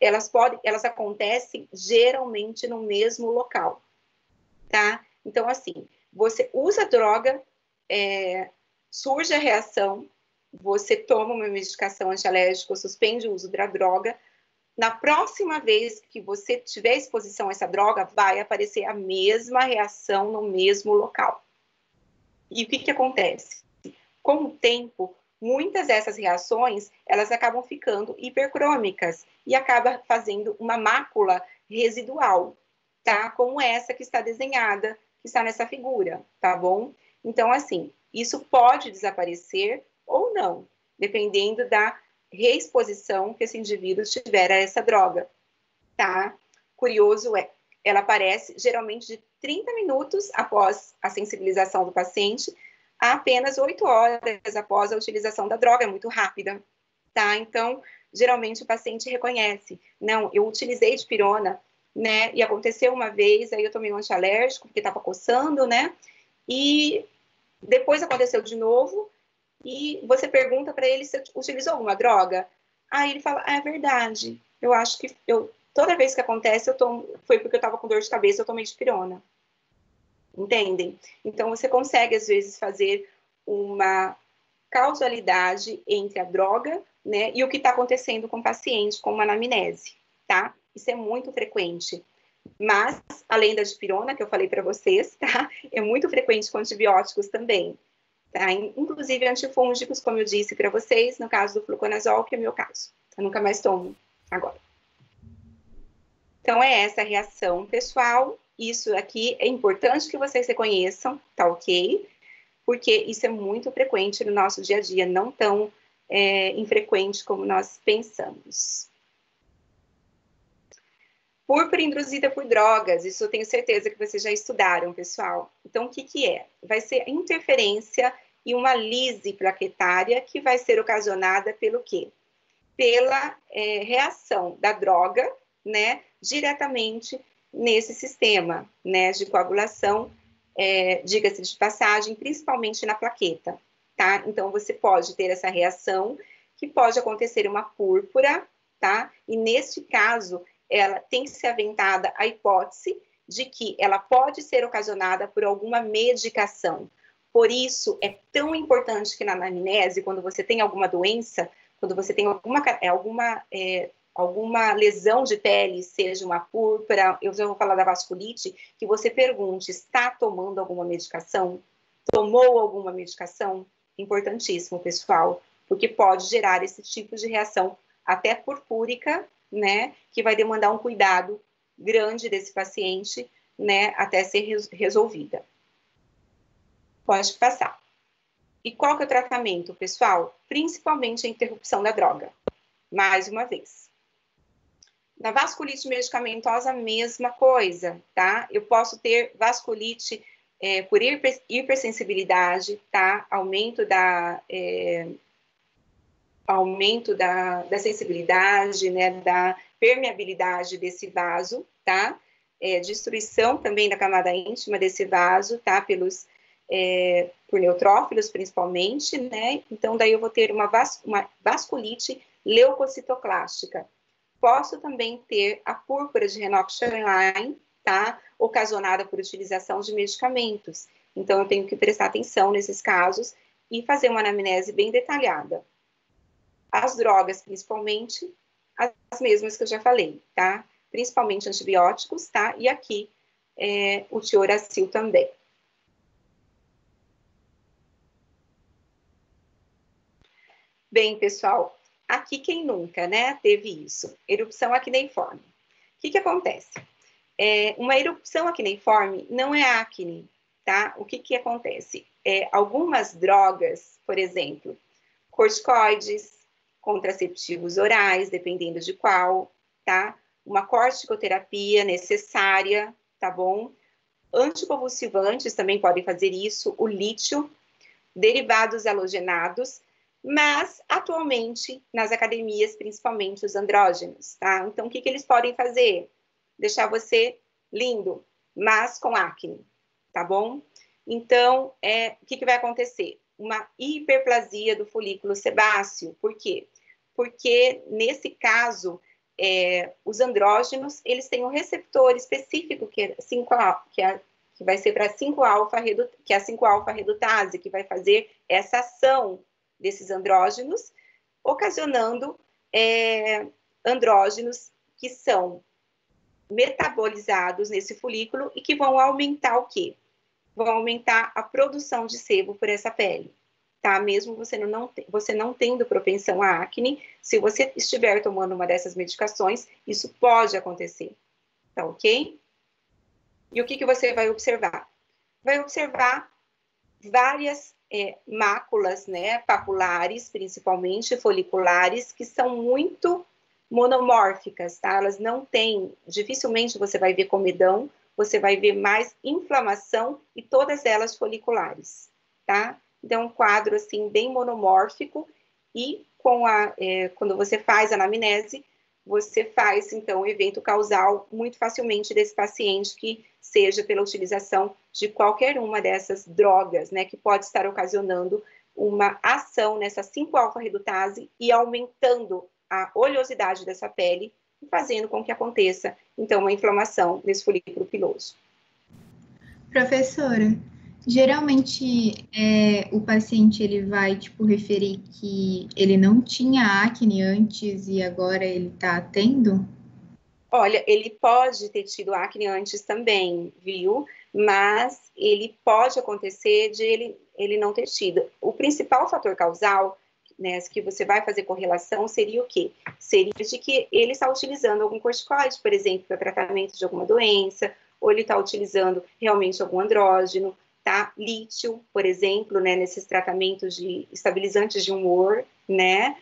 elas acontecem geralmente no mesmo local, tá? Então, assim, você usa a droga, surge a reação, você toma uma medicação antialérgica, suspende o uso da droga, na próxima vez que você tiver exposição a essa droga, vai aparecer a mesma reação no mesmo local. E o que acontece? Com o tempo, muitas dessas reações, elas acabam ficando hipercrômicas e acaba fazendo uma mácula residual, tá? Como essa que está desenhada, que está nessa figura, tá bom? Então, assim, isso pode desaparecer ou não, dependendo da reexposição que esse indivíduo tiver a essa droga, tá? Curioso ela aparece geralmente de 30 minutos após a sensibilização do paciente a apenas 8 horas após a utilização da droga, é muito rápida, tá? Então, geralmente o paciente reconhece, não, eu utilizei dipirona, né, e aconteceu uma vez, aí eu tomei um antialérgico, porque estava coçando, né, e depois aconteceu de novo, e você pergunta para ele se utilizou alguma droga, aí ele fala, é verdade, eu acho que toda vez que acontece, foi porque eu estava com dor de cabeça, eu tomei dipirona. Entendem? Então, você consegue, às vezes, fazer uma causalidade entre a droga, né, e o que está acontecendo com o paciente, com uma anamnese, tá? Isso é muito frequente. Mas, além da dipirona, que eu falei para vocês, tá? É muito frequente com antibióticos também, tá? Inclusive antifúngicos, como eu disse para vocês, no caso do fluconazol, que é o meu caso. Eu nunca mais tomo agora. Então, é essa a reação, pessoal. Isso aqui é importante que vocês reconheçam, tá ok? Porque isso é muito frequente no nosso dia a dia, não tão infrequente como nós pensamos. Púrpura induzida por drogas, isso eu tenho certeza que vocês já estudaram, pessoal. Então, o que é? Vai ser a interferência e uma lise plaquetária que vai ser ocasionada pelo quê? Pela reação da droga, né, diretamente nesse sistema, né, de coagulação, diga-se de passagem, principalmente na plaqueta, tá? Então, você pode ter essa reação, que pode acontecer uma púrpura, tá? E, neste caso, ela tem que ser aventada a hipótese de que ela pode ser ocasionada por alguma medicação. Por isso, é tão importante que na anamnese, quando você tem alguma doença, quando você tem alguma lesão de pele, seja uma púrpura, eu já vou falar da vasculite, que você pergunte, está tomando alguma medicação? Tomou alguma medicação? Importantíssimo, pessoal, porque pode gerar esse tipo de reação, até purpúrica, né, que vai demandar um cuidado grande desse paciente, né, até ser resolvida. Pode passar. E qual que é o tratamento, pessoal? Principalmente a interrupção da droga. Mais uma vez. Na vasculite medicamentosa, a mesma coisa, tá? Eu posso ter vasculite por hipersensibilidade, tá? Aumento da sensibilidade, né? Da permeabilidade desse vaso, tá? Destruição também da camada íntima desse vaso, tá? Por neutrófilos, principalmente, né? Então, daí eu vou ter uma vasculite leucocitoclástica. Posso também ter a púrpura de Renox-Scheinlein, tá? Ocasionada por utilização de medicamentos. Então, eu tenho que prestar atenção nesses casos e fazer uma anamnese bem detalhada. As drogas, principalmente, as mesmas que eu já falei, tá? Principalmente antibióticos, tá? E aqui, o tioracil também. Bem, pessoal, aqui quem nunca, né, teve isso? Erupção acneiforme. O que acontece? Uma erupção acneiforme não é acne, tá? O que acontece? Algumas drogas, por exemplo, corticoides, contraceptivos orais, dependendo de qual, tá? Uma corticoterapia necessária, tá bom? Anticonvulsivantes também podem fazer isso, o lítio, derivados halogenados, mas, atualmente, nas academias, principalmente os andrógenos, tá? Então, o que eles podem fazer? Deixar você lindo, mas com acne, tá bom? Então, o que vai acontecer? Uma hiperplasia do folículo sebáceo. Por quê? Porque, nesse caso, os andrógenos, eles têm um receptor específico que é 5-alfa, que vai ser para 5-alfa, que é a 5-alfa redutase, que vai fazer essa ação desses andrógenos, ocasionando andrógenos que são metabolizados nesse folículo e que vão aumentar o quê? Vão aumentar a produção de sebo por essa pele, tá? Mesmo você não tendo propensão à acne, se você estiver tomando uma dessas medicações, isso pode acontecer, tá ok? E o que você vai observar? Vai observar várias máculas, né, papulares, principalmente foliculares, que são muito monomórficas, tá? Elas não têm, dificilmente você vai ver comedão, você vai ver mais inflamação e todas elas foliculares, tá? Então, um quadro, assim, bem monomórfico e quando você faz a anamnese, você faz, então, o evento causal muito facilmente desse paciente, que seja pela utilização de qualquer uma dessas drogas, né, que pode estar ocasionando uma ação nessa 5-alfa redutase e aumentando a oleosidade dessa pele e fazendo com que aconteça, então, uma inflamação nesse folículo piloso. Professora, geralmente o paciente ele vai referir que ele não tinha acne antes e agora ele está tendo? Olha, ele pode ter tido acne antes também, viu? Mas ele pode acontecer de ele não ter tido. O principal fator causal, né, que você vai fazer correlação, seria o quê? Seria de que ele está utilizando algum corticoide, por exemplo, para tratamento de alguma doença, ou ele está utilizando realmente algum andrógeno, tá? Lítio, por exemplo, né, nesses tratamentos de estabilizantes de humor, né?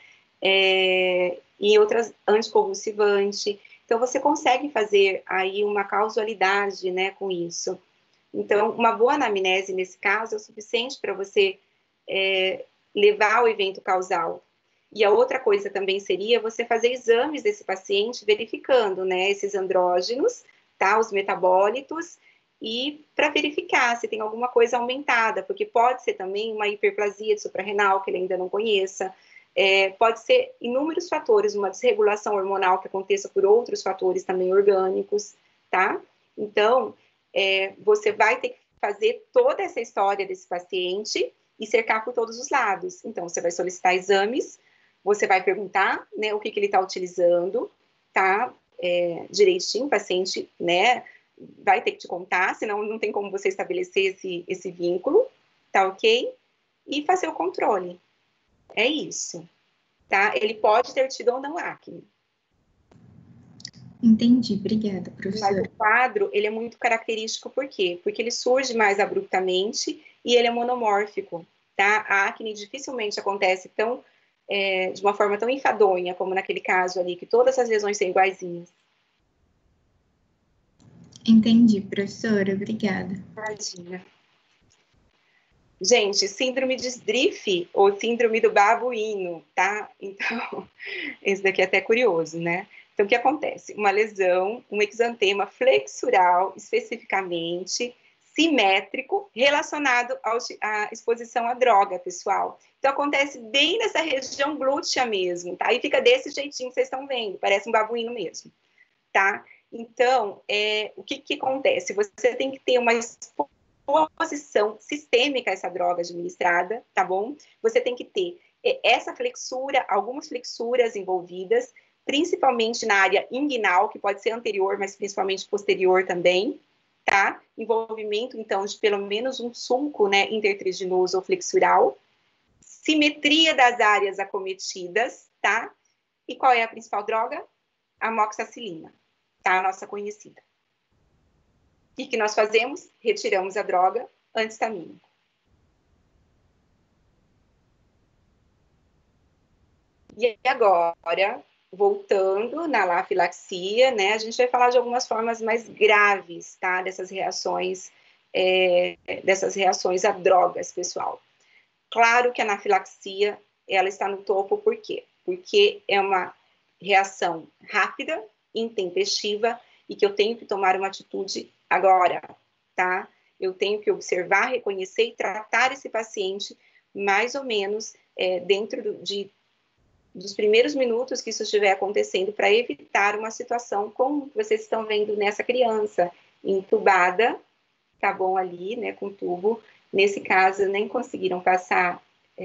E outras, anticonvulsivante. Então, você consegue fazer aí uma causalidade, né, com isso. Então, uma boa anamnese, nesse caso, é o suficiente para você levar ao evento causal. E a outra coisa também seria você fazer exames desse paciente, verificando, né, esses andrógenos, tá, os metabólitos, e para verificar se tem alguma coisa aumentada, porque pode ser também uma hiperplasia de suprarrenal, que ele ainda não conheça, pode ser inúmeros fatores, uma desregulação hormonal que aconteça por outros fatores também orgânicos, tá? Então, você vai ter que fazer toda essa história desse paciente e cercar por todos os lados. Então, você vai solicitar exames, você vai perguntar, né, o que ele está utilizando, tá? Direitinho, o paciente, né, vai ter que te contar, senão não tem como você estabelecer esse vínculo, tá ok? E fazer o controle. É isso, tá? Ele pode ter tido ou não acne. Entendi, obrigada, professora. Mas o quadro, ele é muito característico, por quê? Porque ele surge mais abruptamente e ele é monomórfico, tá? A acne dificilmente acontece de uma forma tão enfadonha, como naquele caso ali, que todas as lesões são iguaizinhas. Entendi, professora, obrigada. Imagina. Gente, síndrome de Sdriff, ou síndrome do babuíno, tá? Então, esse daqui é até curioso, né? Então, o que acontece? Uma lesão, um exantema flexural, especificamente, simétrico, relacionado à exposição à droga, pessoal. Então, acontece bem nessa região glútea mesmo, tá? E fica desse jeitinho que vocês estão vendo, parece um babuíno mesmo, tá? Então, o que acontece? Você tem que ter uma exposição sistêmica a essa droga administrada, tá bom? Você tem que ter essa flexura, algumas flexuras envolvidas, principalmente na área inguinal, que pode ser anterior, mas principalmente posterior também, tá? Envolvimento, então, de pelo menos um sulco, né, intertriginoso ou flexural, simetria das áreas acometidas, tá? E qual é a principal droga? Amoxicilina, tá? A nossa conhecida. O que nós fazemos? Retiramos a droga antistamínica. E agora, voltando na anafilaxia, né, a gente vai falar de algumas formas mais graves, tá, dessas reações a drogas, pessoal. Claro que a anafilaxia, ela está no topo, por quê? Porque é uma reação rápida, intempestiva, e que eu tenho que tomar uma atitude agora, tá? Eu tenho que observar, reconhecer e tratar esse paciente mais ou menos dentro de dos primeiros minutos que isso estiver acontecendo, para evitar uma situação como vocês estão vendo nessa criança, entubada, tá bom, ali, né, com tubo. Nesse caso, nem conseguiram passar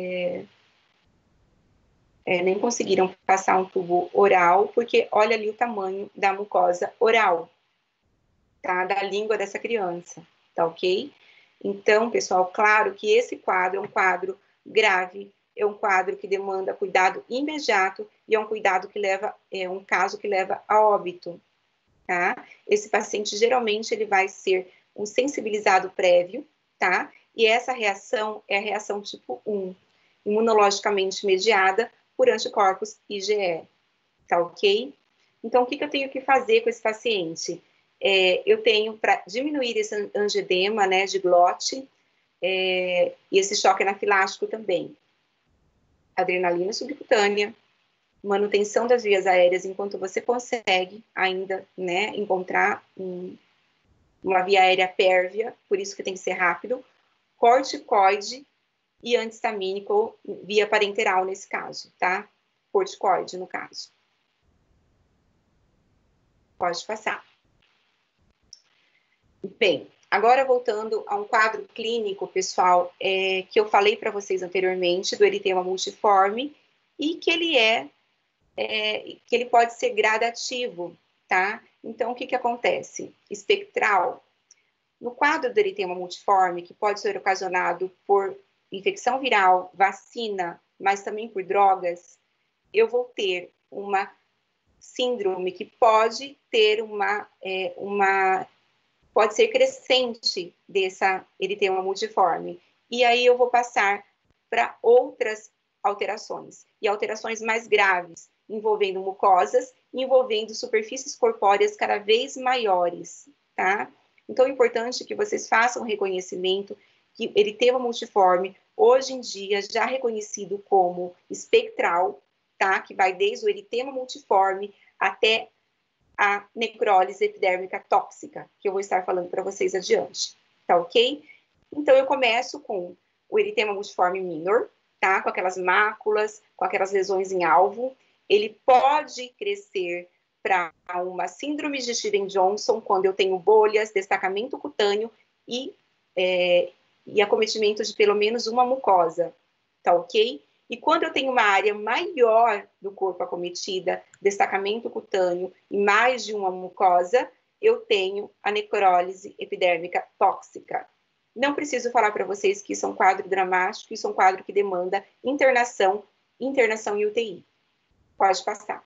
um tubo oral, porque olha ali o tamanho da mucosa oral, tá? Da língua dessa criança, tá ok? Então, pessoal, claro que esse quadro é um quadro grave, é um quadro que demanda cuidado imediato e é um cuidado que leva, um caso que leva a óbito, tá? Esse paciente, geralmente, ele vai ser um sensibilizado prévio, tá? E essa reação é a reação tipo 1, imunologicamente mediada por anticorpos IgE, tá ok? Então, o que eu tenho que fazer com esse paciente? Eu tenho, para diminuir esse angedema, né, de glote, e esse choque anafilático também, adrenalina subcutânea, manutenção das vias aéreas enquanto você consegue ainda, né, encontrar uma via aérea pérvia, por isso que tem que ser rápido, corticoide e antihistamínico via parenteral nesse caso, tá? Corticoide, no caso. Pode passar. Bem, agora voltando a um quadro clínico, pessoal, que eu falei para vocês anteriormente, do eritema multiforme, e que ele pode ser gradativo, tá? Então, o que acontece? Espectral. No quadro do eritema multiforme, que pode ser ocasionado por infecção viral, vacina, mas também por drogas, eu vou ter uma síndrome que pode ter pode ser crescente dessa eritema multiforme. E aí eu vou passar para outras alterações, e alterações mais graves, envolvendo mucosas, envolvendo superfícies corpóreas cada vez maiores, tá? Então, é importante que vocês façam o reconhecimento que eritema multiforme, hoje em dia, já reconhecido como espectral, tá? Que vai desde o eritema multiforme até a necrólise epidérmica tóxica, que eu vou estar falando para vocês adiante, tá ok? Então, eu começo com o eritema multiforme minor, tá? Com aquelas máculas, com aquelas lesões em alvo. Ele pode crescer para uma síndrome de Stevens-Johnson, quando eu tenho bolhas, destacamento cutâneo e acometimento de pelo menos uma mucosa, tá ok? E quando eu tenho uma área maior do corpo acometida, destacamento cutâneo e mais de uma mucosa, eu tenho a necrólise epidérmica tóxica. Não preciso falar para vocês que isso é um quadro dramático, isso é um quadro que demanda internação e UTI. Pode passar.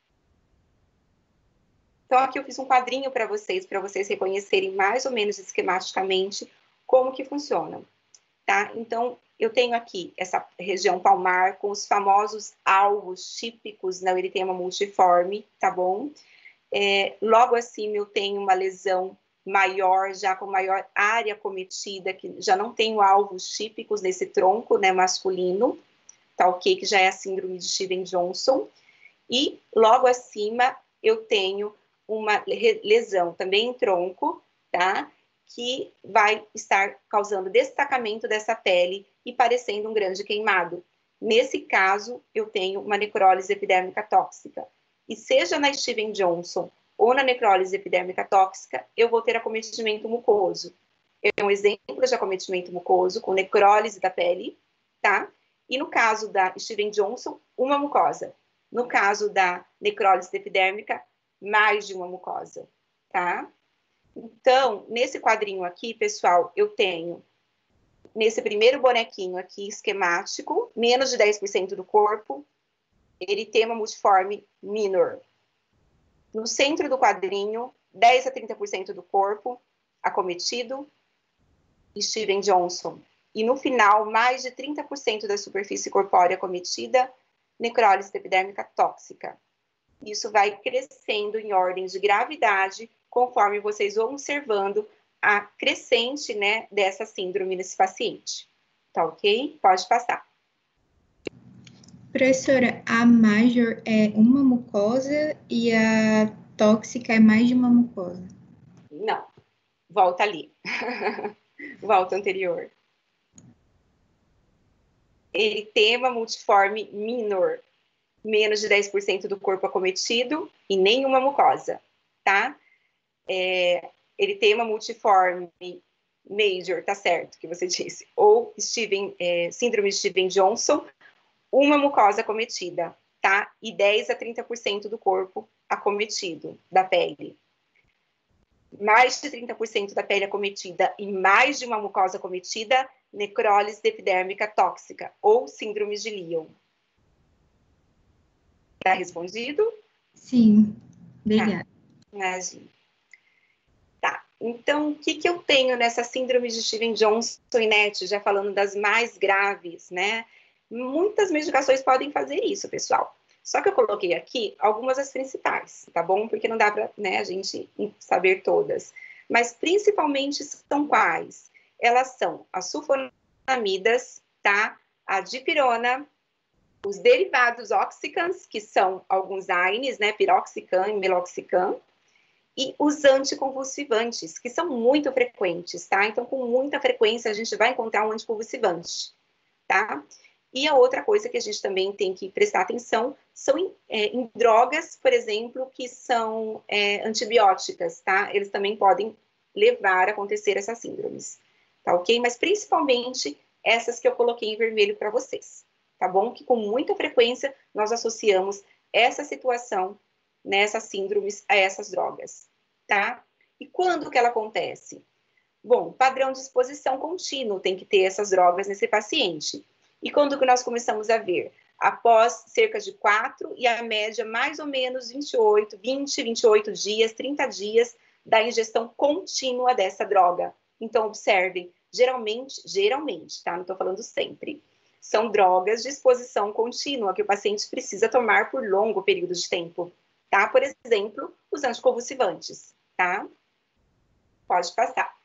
Então, aqui eu fiz um quadrinho para vocês reconhecerem mais ou menos esquematicamente como que funciona, tá? Então, eu tenho aqui essa região palmar com os famosos alvos típicos na eritema multiforme, tá bom? Logo acima eu tenho uma lesão maior, já com maior área acometida, que já não tenho alvos típicos nesse tronco, né, masculino, tá ok? Que já é a síndrome de Stevens-Johnson. E logo acima eu tenho uma lesão também em tronco, tá? Que vai estar causando destacamento dessa pele e parecendo um grande queimado. Nesse caso, eu tenho uma necrólise epidérmica tóxica. E seja na Stevens-Johnson ou na necrólise epidérmica tóxica, eu vou ter acometimento mucoso. É um exemplo de acometimento mucoso com necrólise da pele, tá? E no caso da Stevens-Johnson, uma mucosa. No caso da necrólise epidérmica, mais de uma mucosa, tá? Então, nesse quadrinho aqui, pessoal, eu tenho, nesse primeiro bonequinho aqui, esquemático, menos de 10% do corpo, eritema multiforme minor. No centro do quadrinho, 10 a 30% do corpo acometido, Stevens-Johnson. E no final, mais de 30% da superfície corpórea acometida, necrólise epidérmica tóxica. Isso vai crescendo em ordem de gravidade, conforme vocês vão observando a crescente, né, dessa síndrome nesse paciente. Tá ok? Pode passar. Professora, a major é uma mucosa e a tóxica é mais de uma mucosa? Não. Volta ali. Volta anterior. Eritema multiforme minor. menos de 10% do corpo acometido e nenhuma mucosa, tá? Ele tem uma multiforme major, tá certo, que você disse, ou síndrome de Steven-Johnson, uma mucosa acometida, tá? E 10 a 30% do corpo acometido, da pele. Mais de 30% da pele acometida e mais de uma mucosa acometida, necrólise epidérmica tóxica, ou síndrome de Lyon. Tá respondido? Sim, obrigada. Imagina. Tá, então, o que eu tenho nessa síndrome de Steven-Johnson e NET, já falando das mais graves, né? Muitas medicações podem fazer isso, pessoal. Só que eu coloquei aqui algumas das principais, tá bom? Porque não dá para, né, a gente saber todas. Mas, principalmente, são quais? Elas são as sulfonamidas, tá? A dipirona, os derivados oxicans, que são alguns AINES, né? Piroxicam e meloxicam, e os anticonvulsivantes, que são muito frequentes, tá? Então, com muita frequência, a gente vai encontrar um anticonvulsivante, tá? E a outra coisa que a gente também tem que prestar atenção são em drogas, por exemplo, que são antibióticas, tá? Eles também podem levar a acontecer essas síndromes, tá ok? Mas principalmente essas que eu coloquei em vermelho para vocês, tá bom? Que com muita frequência nós associamos essa situação, nessas síndromes, a essas drogas, tá? E quando que ela acontece? Bom, padrão de exposição contínuo tem que ter essas drogas nesse paciente. E quando que nós começamos a ver? Após cerca de 4 e a média mais ou menos 28 dias, 30 dias da ingestão contínua dessa droga. Então, observem, geralmente, tá? Não estou falando sempre. São drogas de exposição contínua que o paciente precisa tomar por longo período de tempo, tá? Por exemplo, os anticonvulsivantes, tá? Pode passar.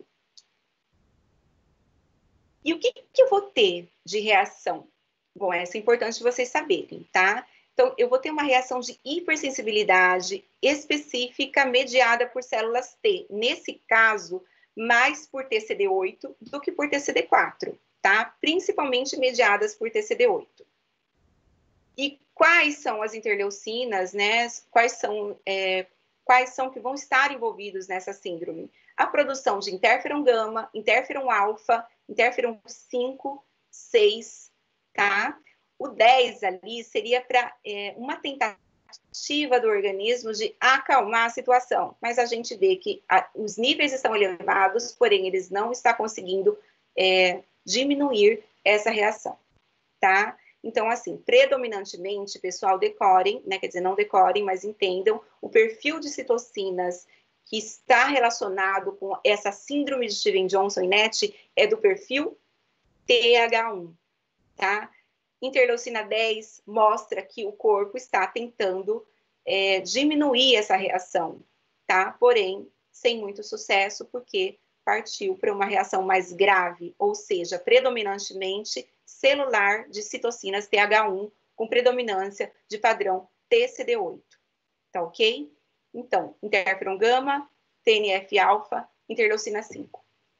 E o que eu vou ter de reação? Bom, essa é importante vocês saberem, tá? Então, eu vou ter uma reação de hipersensibilidade específica mediada por células T. Nesse caso, mais por TCD8 do que por TCD4, tá? Principalmente mediadas por TCD8. E quais são as interleucinas, né? Quais são que vão estar envolvidos nessa síndrome? A produção de interferon gama, interferon alfa, interferon 5, 6, tá? O 10 ali seria para uma tentativa do organismo de acalmar a situação, mas a gente vê que os níveis estão elevados, porém eles não estão conseguindo diminuir essa reação, tá? Então, assim, predominantemente, pessoal, decorem, né? Quer dizer, não decorem, mas entendam o perfil de citocinas que está relacionado com essa síndrome de Steven-Johnson e NET é do perfil TH1, tá? Interleucina 10 mostra que o corpo está tentando diminuir essa reação, tá? Porém, sem muito sucesso, porque partiu para uma reação mais grave, ou seja, predominantemente celular de citocinas TH1, com predominância de padrão TCD8, tá ok? Então, interferon gama, TNF-alfa, interleucina 5.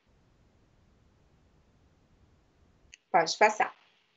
Pode passar.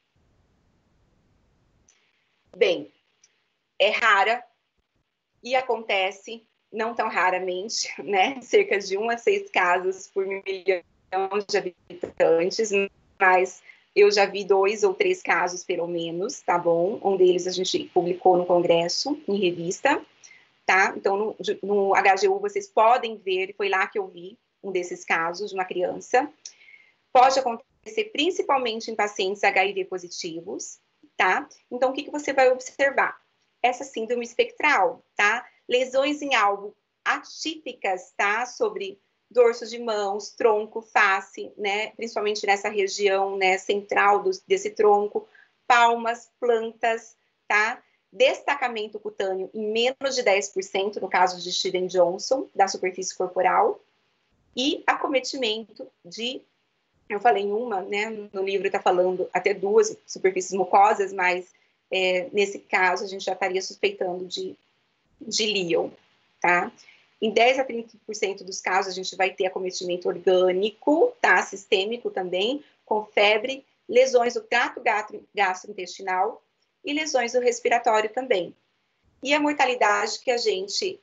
Bem, é rara e acontece não tão raramente, né? Cerca de 1 a 6 casos por milhão de habitantes, mas eu já vi 2 ou 3 casos, pelo menos, tá bom? Um deles a gente publicou no congresso, em revista, tá? Então, no HGU vocês podem ver, foi lá que eu vi um desses casos de uma criança. Pode acontecer principalmente em pacientes HIV positivos, tá? Então, o que você vai observar? Essa síndrome espectral, tá? Lesões em alvo atípicas, tá? Sobre dorso de mãos, tronco, face, né? Principalmente nessa região, né, central desse tronco, palmas, plantas, tá? Destacamento cutâneo em menos de 10%, no caso de Steven-Johnson, da superfície corporal, e acometimento de, eu falei em uma, né, no livro está falando até 2 superfícies mucosas, mas nesse caso a gente já estaria suspeitando de Lyon, tá? Em 10 a 30% dos casos a gente vai ter acometimento orgânico, tá? Sistêmico também, com febre, lesões do trato gastrointestinal, e lesões do respiratório também. E a mortalidade que a gente,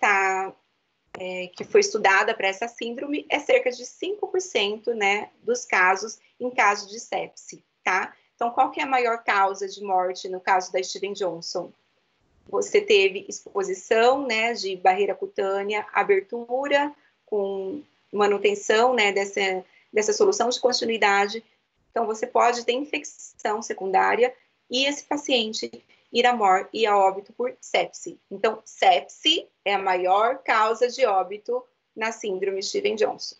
que foi estudada para essa síndrome é cerca de 5%, né, dos casos em caso de sepse, tá? Então, qual que é a maior causa de morte no caso da Stevens-Johnson? Você teve exposição, né, de barreira cutânea, abertura com manutenção, né, dessa solução de continuidade. Então, você pode ter infecção secundária e esse paciente ir a óbito por sepse. Então, sepse é a maior causa de óbito na síndrome Stevens-Johnson.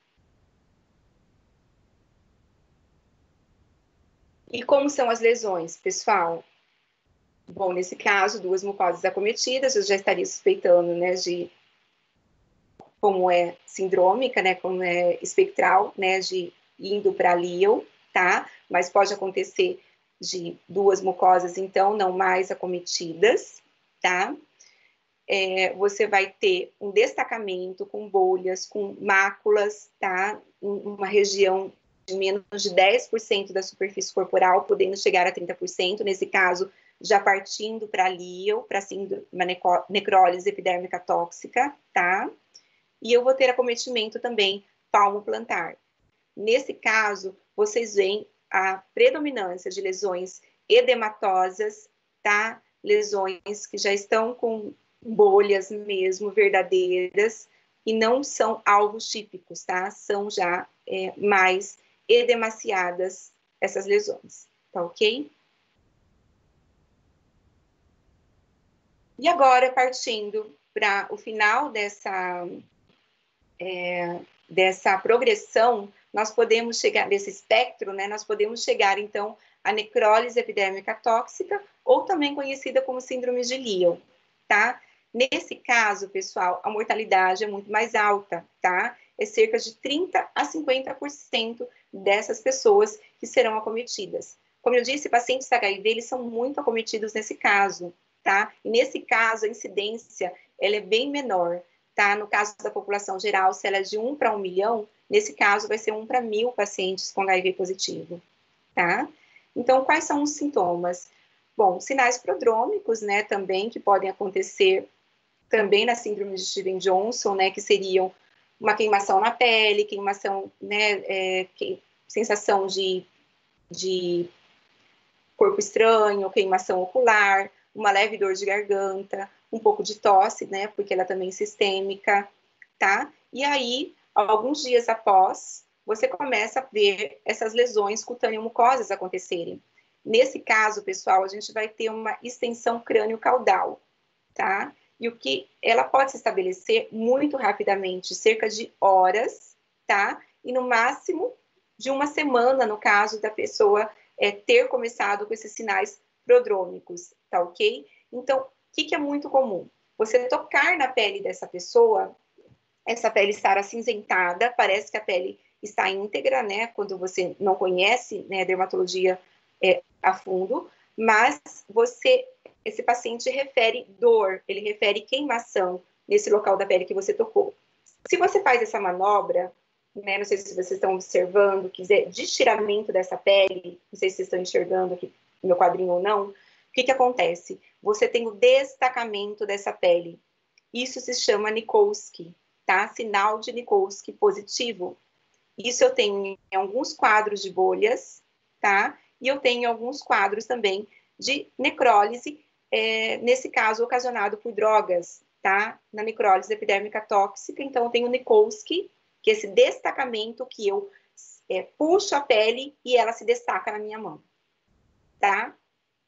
E como são as lesões, pessoal? Bom, nesse caso, 2 mucosas acometidas, eu já estaria suspeitando, né, de como é sindrômica, né, como é espectral, né, de indo para Lille, tá? Mas pode acontecer de 2 mucosas, então, não mais acometidas, tá? Você vai ter um destacamento com bolhas, com máculas, tá? Em uma região de menos de 10% da superfície corporal, podendo chegar a 30%, nesse caso, já partindo para Lille, para necrólise epidérmica tóxica, tá? E eu vou ter acometimento também palmo-plantar. Nesse caso, vocês veem a predominância de lesões edematosas, tá? Lesões que já estão com bolhas mesmo, verdadeiras, e não são alvos típicos, tá? São já mais edemaciadas essas lesões, tá ok? E agora, partindo para o final dessa progressão, nós podemos chegar, desse espectro, né, nós podemos chegar, então, à necrólise epidérmica tóxica, ou também conhecida como síndrome de Lille, tá? Nesse caso, pessoal, a mortalidade é muito mais alta, tá? É cerca de 30% a 50% dessas pessoas que serão acometidas. Como eu disse, pacientes HIV, eles são muito acometidos nesse caso, tá? E nesse caso, a incidência, ela é bem menor, tá? No caso da população geral, se ela é de 1 para 1 milhão, nesse caso vai ser 1 para 1000 pacientes com HIV positivo, tá? Então, quais são os sintomas? Bom, sinais prodrômicos, né, também, que podem acontecer também na síndrome de Stevens-Johnson, né, que seriam uma queimação na pele, queimação, né, sensação de corpo estranho, queimação ocular, uma leve dor de garganta, um pouco de tosse, né, porque ela também é sistêmica, tá? E aí, alguns dias após, você começa a ver essas lesões cutâneo-mucosas acontecerem. Nesse caso, pessoal, a gente vai ter uma extensão crânio-caudal, tá? E o que ela pode se estabelecer muito rapidamente, cerca de horas, tá? E no máximo de 1 semana, no caso da pessoa ter começado com esses sinais prodrômicos, tá ok? Então, o que é muito comum? Você tocar na pele dessa pessoa, essa pele estar acinzentada, parece que a pele está íntegra, né? Quando você não conhece, né, a dermatologia a fundo, mas esse paciente refere dor, ele refere queimação nesse local da pele que você tocou. Se você faz essa manobra, né, não sei se vocês estão observando, quiser de estiramento dessa pele, não sei se vocês estão enxergando aqui no meu quadrinho ou não, o que acontece? Você tem o destacamento dessa pele. Isso se chama Nikolsky, tá? Sinal de Nikolsky positivo. Isso eu tenho em alguns quadros de bolhas, tá? E eu tenho alguns quadros também de necrólise, nesse caso ocasionado por drogas, tá? Na necrólise epidérmica tóxica, então eu tenho Nikolsky, que é esse destacamento que eu puxo a pele e ela se destaca na minha mão, tá?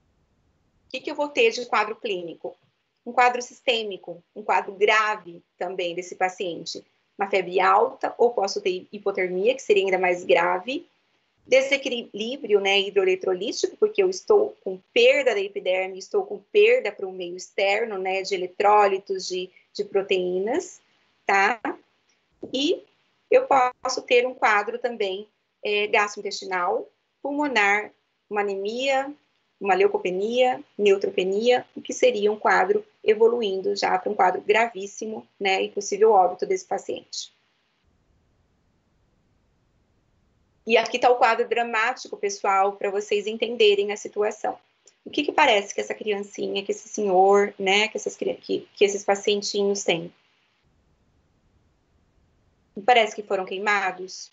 O que eu vou ter de quadro clínico? Um quadro sistêmico, um quadro grave também desse paciente. Uma febre alta, ou posso ter hipotermia, que seria ainda mais grave. Desequilíbrio, né, hidroeletrolítico, porque eu estou com perda da epiderme, estou com perda para o meio externo, né, de eletrólitos, de proteínas, tá? E eu posso ter um quadro também gastrointestinal, pulmonar, uma anemia, uma leucopenia, neutropenia, o que seria um quadro evoluindo já para um quadro gravíssimo, né, e possível óbito desse paciente. E aqui está o quadro dramático, pessoal, para vocês entenderem a situação. O que parece que essa criancinha, que esse senhor, né, que esses pacientinhos têm? Não parece que foram queimados?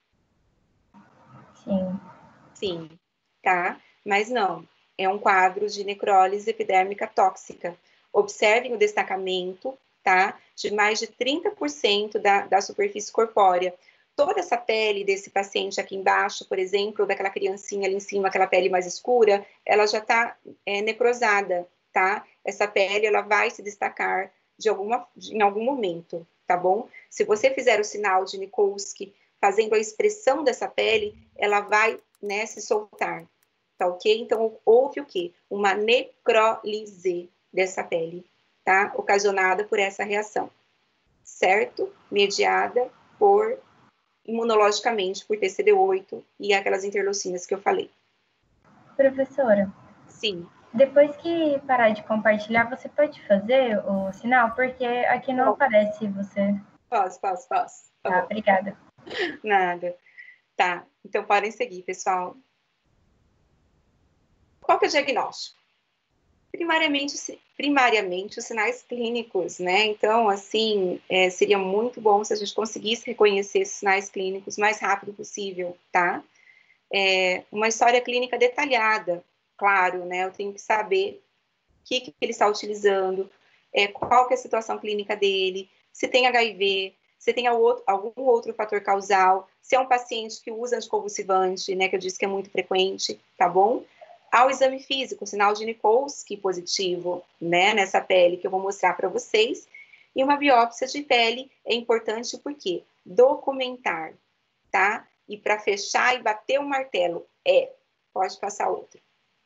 Sim. Sim, tá? Mas não, é um quadro de necrólise epidérmica tóxica. Observem o destacamento, tá? De mais de 30% da superfície corpórea. Toda essa pele desse paciente aqui embaixo, por exemplo, ou daquela criancinha ali em cima, aquela pele mais escura, ela já está necrosada, tá? Essa pele, ela vai se destacar em algum momento, tá bom? Se você fizer o sinal de Nikolsky, fazendo a expressão dessa pele, ela vai, né, se soltar, tá ok? Então, houve o quê? Uma necrólise dessa pele, tá? Ocasionada por essa reação, certo? Mediada imunologicamente por TCD8 e aquelas interleucinas que eu falei. Professora. Sim. Depois que parar de compartilhar, você pode fazer o sinal? Porque aqui não aparece você. Posso. Tá, obrigada. Nada. Tá, então podem seguir, pessoal. Qual que é o diagnóstico? Primariamente os sinais clínicos, né? Então, assim, seria muito bom se a gente conseguisse reconhecer esses sinais clínicos o mais rápido possível, tá? Uma história clínica detalhada, claro, né? Eu tenho que saber o que ele está utilizando, qual que é a situação clínica dele, se tem HIV, se tem algum outro fator causal, se é um paciente que usa anticonvulsivante, né? Que eu disse que é muito frequente, tá bom? Ao exame físico, sinal de Nikolsky positivo, né, nessa pele que eu vou mostrar para vocês. E uma biópsia de pele é importante porque documentar, tá? E para fechar e bater o martelo, pode passar outro.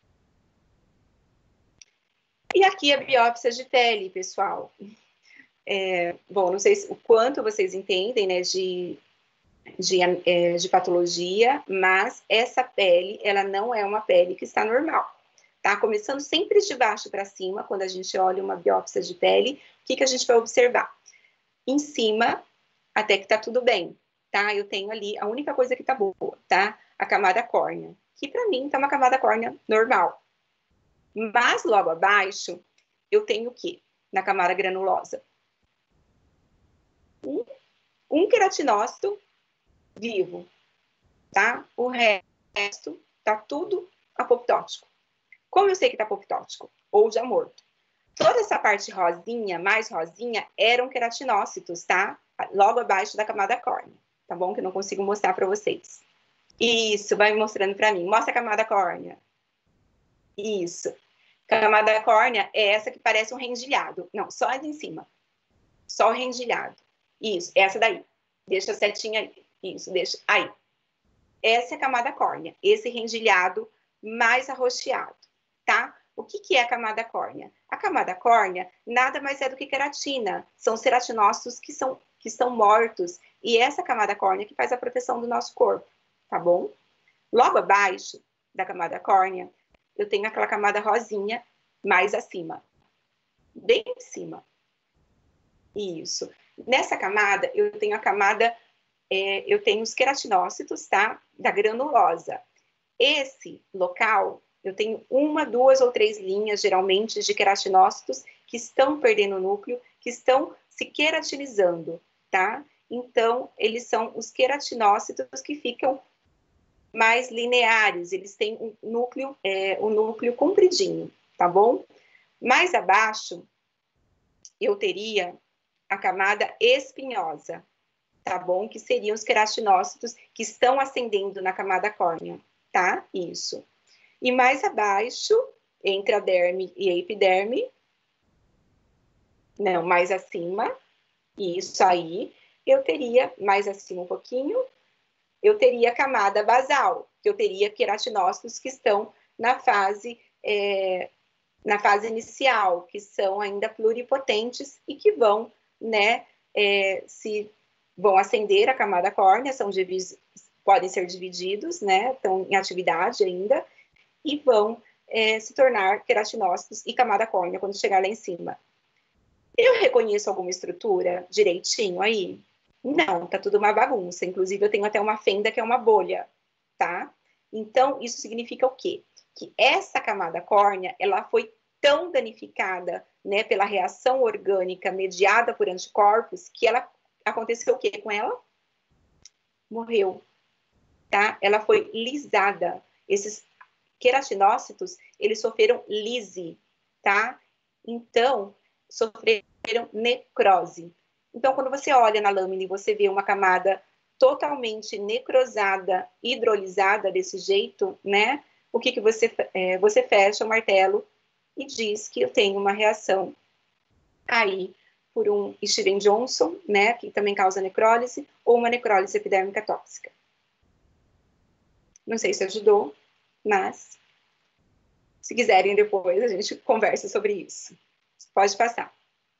E aqui a biópsia de pele, pessoal. Bom, não sei o quanto vocês entendem, né, de patologia, mas essa pele, ela não é uma pele que está normal, tá? Começando sempre de baixo para cima, quando a gente olha uma biópsia de pele, o que a gente vai observar? Em cima, até que tá tudo bem, tá? Eu tenho ali, a única coisa que tá boa, tá? A camada córnea, que para mim tá uma camada córnea normal. Mas logo abaixo, eu tenho o quê? Na camada granulosa? Um queratinócito vivo, tá? O resto tá tudo apoptótico. Como eu sei que tá apoptótico? Ou já morto. Toda essa parte rosinha, mais rosinha, eram queratinócitos, tá? Logo abaixo da camada córnea, tá bom? Que eu não consigo mostrar para vocês. Isso, vai mostrando para mim. Mostra a camada córnea. Isso. Camada córnea é essa que parece um rendilhado. Não, só a de em cima. Só o rendilhado. Isso, essa daí. Deixa a setinha aí. Isso, deixa aí. Essa é a camada córnea, esse rendilhado mais arroxeado, tá? O que é a camada córnea? A camada córnea nada mais é do que queratina. São os queratinócitos que estão mortos. E essa camada córnea que faz a proteção do nosso corpo, tá bom? Logo abaixo da camada córnea, eu tenho aquela camada rosinha mais acima. Bem em cima. Isso. Nessa camada, eu tenho a camada... eu tenho os queratinócitos, tá? Da granulosa. Esse local, eu tenho 1, 2 ou 3 linhas, geralmente, de queratinócitos que estão perdendo o núcleo, que estão se queratinizando, tá? Então, eles são os queratinócitos que ficam mais lineares, eles têm um núcleo compridinho, tá bom? Mais abaixo, eu teria a camada espinhosa, tá bom? Que seriam os queratinócitos que estão ascendendo na camada córnea, tá? Isso. E mais abaixo, entre a derme e a epiderme, não, mais acima, isso aí, eu teria, mais acima um pouquinho, eu teria a camada basal, que eu teria queratinócitos que estão na fase inicial, que são ainda pluripotentes e que vão, né, vão ascender a camada córnea, podem ser divididos, né, estão em atividade ainda, e vão se tornar queratinócitos e camada córnea quando chegar lá em cima. Eu reconheço alguma estrutura direitinho aí? Não, tá tudo uma bagunça. Inclusive, eu tenho até uma fenda que é uma bolha, tá? Então, isso significa o quê? que essa camada córnea, ela foi tão danificada, né, pela reação orgânica mediada por anticorpos, que ela aconteceu o quê com ela? Morreu, tá? Ela foi lisada. Esses queratinócitos, eles sofreram lise, tá? Então, sofreram necrose. Então, quando você olha na lâmina e você vê uma camada totalmente necrosada, hidrolisada desse jeito, né? O que você fecha o martelo e diz que eu tenho uma reação aí por um Steven Johnson, né? Que também causa necrólise, ou uma necrólise epidérmica tóxica. Não sei se ajudou, mas se quiserem depois a gente conversa sobre isso. Pode passar.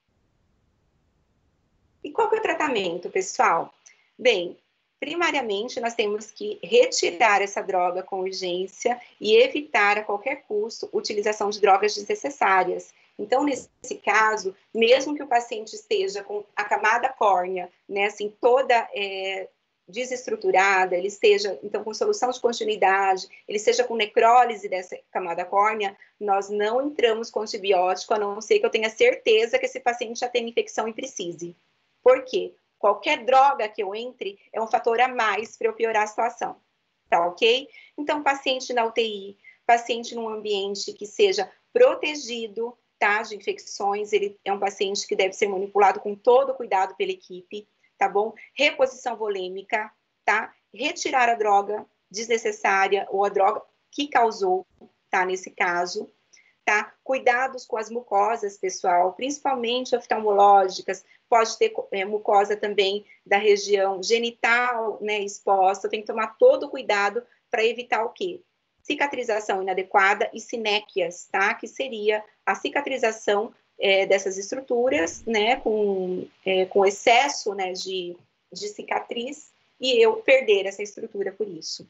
E qual que é o tratamento, pessoal? Bem, primariamente nós temos que retirar essa droga com urgência e evitar a qualquer custo a utilização de drogas desnecessárias. Então, nesse caso, mesmo que o paciente esteja com a camada córnea, né, assim, toda desestruturada, ele esteja, então, com solução de continuidade, ele esteja com necrólise dessa camada córnea, nós não entramos com antibiótico, a não ser que eu tenha certeza que esse paciente já tem infecção e precise. Por quê? Qualquer droga que eu entre é um fator a mais para eu piorar a situação, tá ok? Então, paciente na UTI, paciente num ambiente que seja protegido, tá, de infecções, ele é um paciente que deve ser manipulado com todo cuidado pela equipe, tá bom? Reposição volêmica, tá? Retirar a droga desnecessária ou a droga que causou, tá, nesse caso, tá? Cuidados com as mucosas, pessoal, principalmente oftalmológicas, pode ter mucosa também da região genital, né, exposta, tem que tomar todo o cuidado para evitar o quê? Cicatrização inadequada e sinéquias, tá? Que seria a cicatrização dessas estruturas, né, com excesso, né, de cicatriz, e eu perder essa estrutura por isso.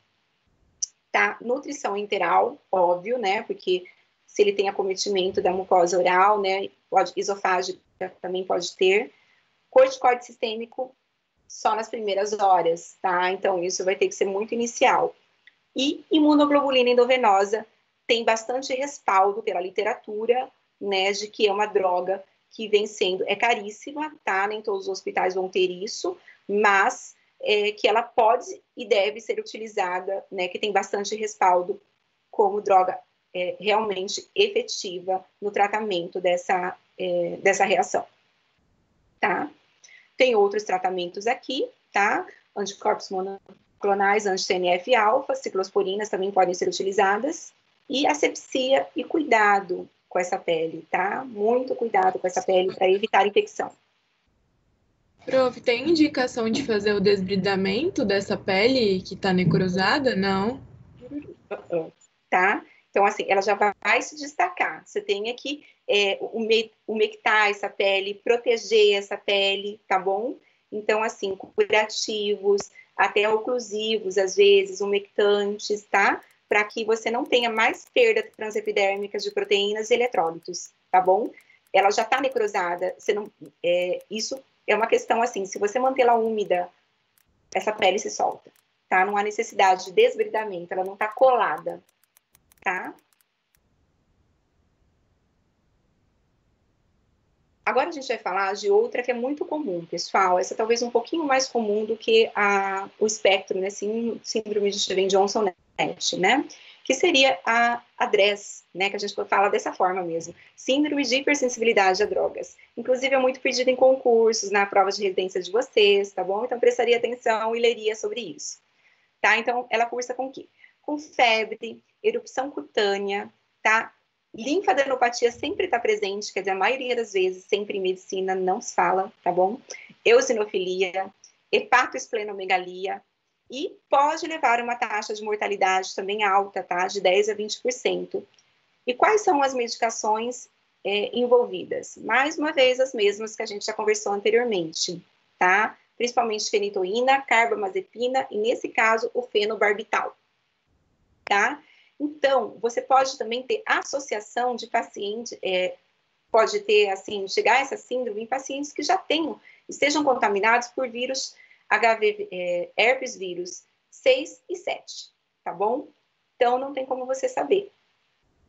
Tá? Nutrição enteral, óbvio, né, porque se ele tem acometimento da mucosa oral, né, esofágica também pode ter. Corticoide sistêmico só nas primeiras horas, tá? Então, isso vai ter que ser muito inicial. E imunoglobulina endovenosa tem bastante respaldo pela literatura, né, de que é uma droga que vem sendo, é caríssima, tá? Nem todos os hospitais vão ter isso, mas que ela pode e deve ser utilizada, né, que tem bastante respaldo como droga realmente efetiva no tratamento dessa reação, tá? Tem outros tratamentos aqui, tá? Anticorpos monoclonais, anti-TNF-alfa, ciclosporinas também podem ser utilizadas, e asepsia e cuidado com essa pele, tá? Muito cuidado com essa pele para evitar infecção. Prof, tem indicação de fazer o desbridamento dessa pele que está necrosada? Não? Tá? Então, assim, ela já vai se destacar. Você tem aqui umectar essa pele, proteger essa pele, tá bom? Então, assim, curativos, até oclusivos, às vezes, umectantes, tá? Para que você não tenha mais perda transepidérmica de proteínas e eletrólitos, tá bom? Ela já está necrosada, você não, isso é uma questão assim, se você mantê-la úmida, essa pele se solta, tá? Não há necessidade de desbridamento, ela não está colada, tá? Agora a gente vai falar de outra que é muito comum, pessoal. Essa talvez um pouquinho mais comum do que o espectro, né? Síndrome de Stevens-Johnson-NET, né? Que seria a DRESS, né? Que a gente fala dessa forma mesmo. Síndrome de hipersensibilidade a drogas. Inclusive, é muito pedido em concursos, na prova de residência de vocês, tá bom? Então, prestaria atenção e leria sobre isso, tá? Então, ela cursa com o quê? Com febre, erupção cutânea, tá? Linfadenopatia sempre está presente, quer dizer, a maioria das vezes, sempre em medicina, não se fala, tá bom? Eosinofilia, hepatoesplenomegalia, e pode levar a uma taxa de mortalidade também alta, tá? De 10% a 20%. E quais são as medicações envolvidas? Mais uma vez, as mesmas que a gente já conversou anteriormente, tá? Principalmente fenitoína, carbamazepina, e nesse caso, o fenobarbital, tá? Então, você pode também ter associação de paciente, pode ter, assim, chegar a essa síndrome em pacientes que já estejam contaminados por vírus herpes vírus 6 e 7, tá bom? Então, não tem como você saber,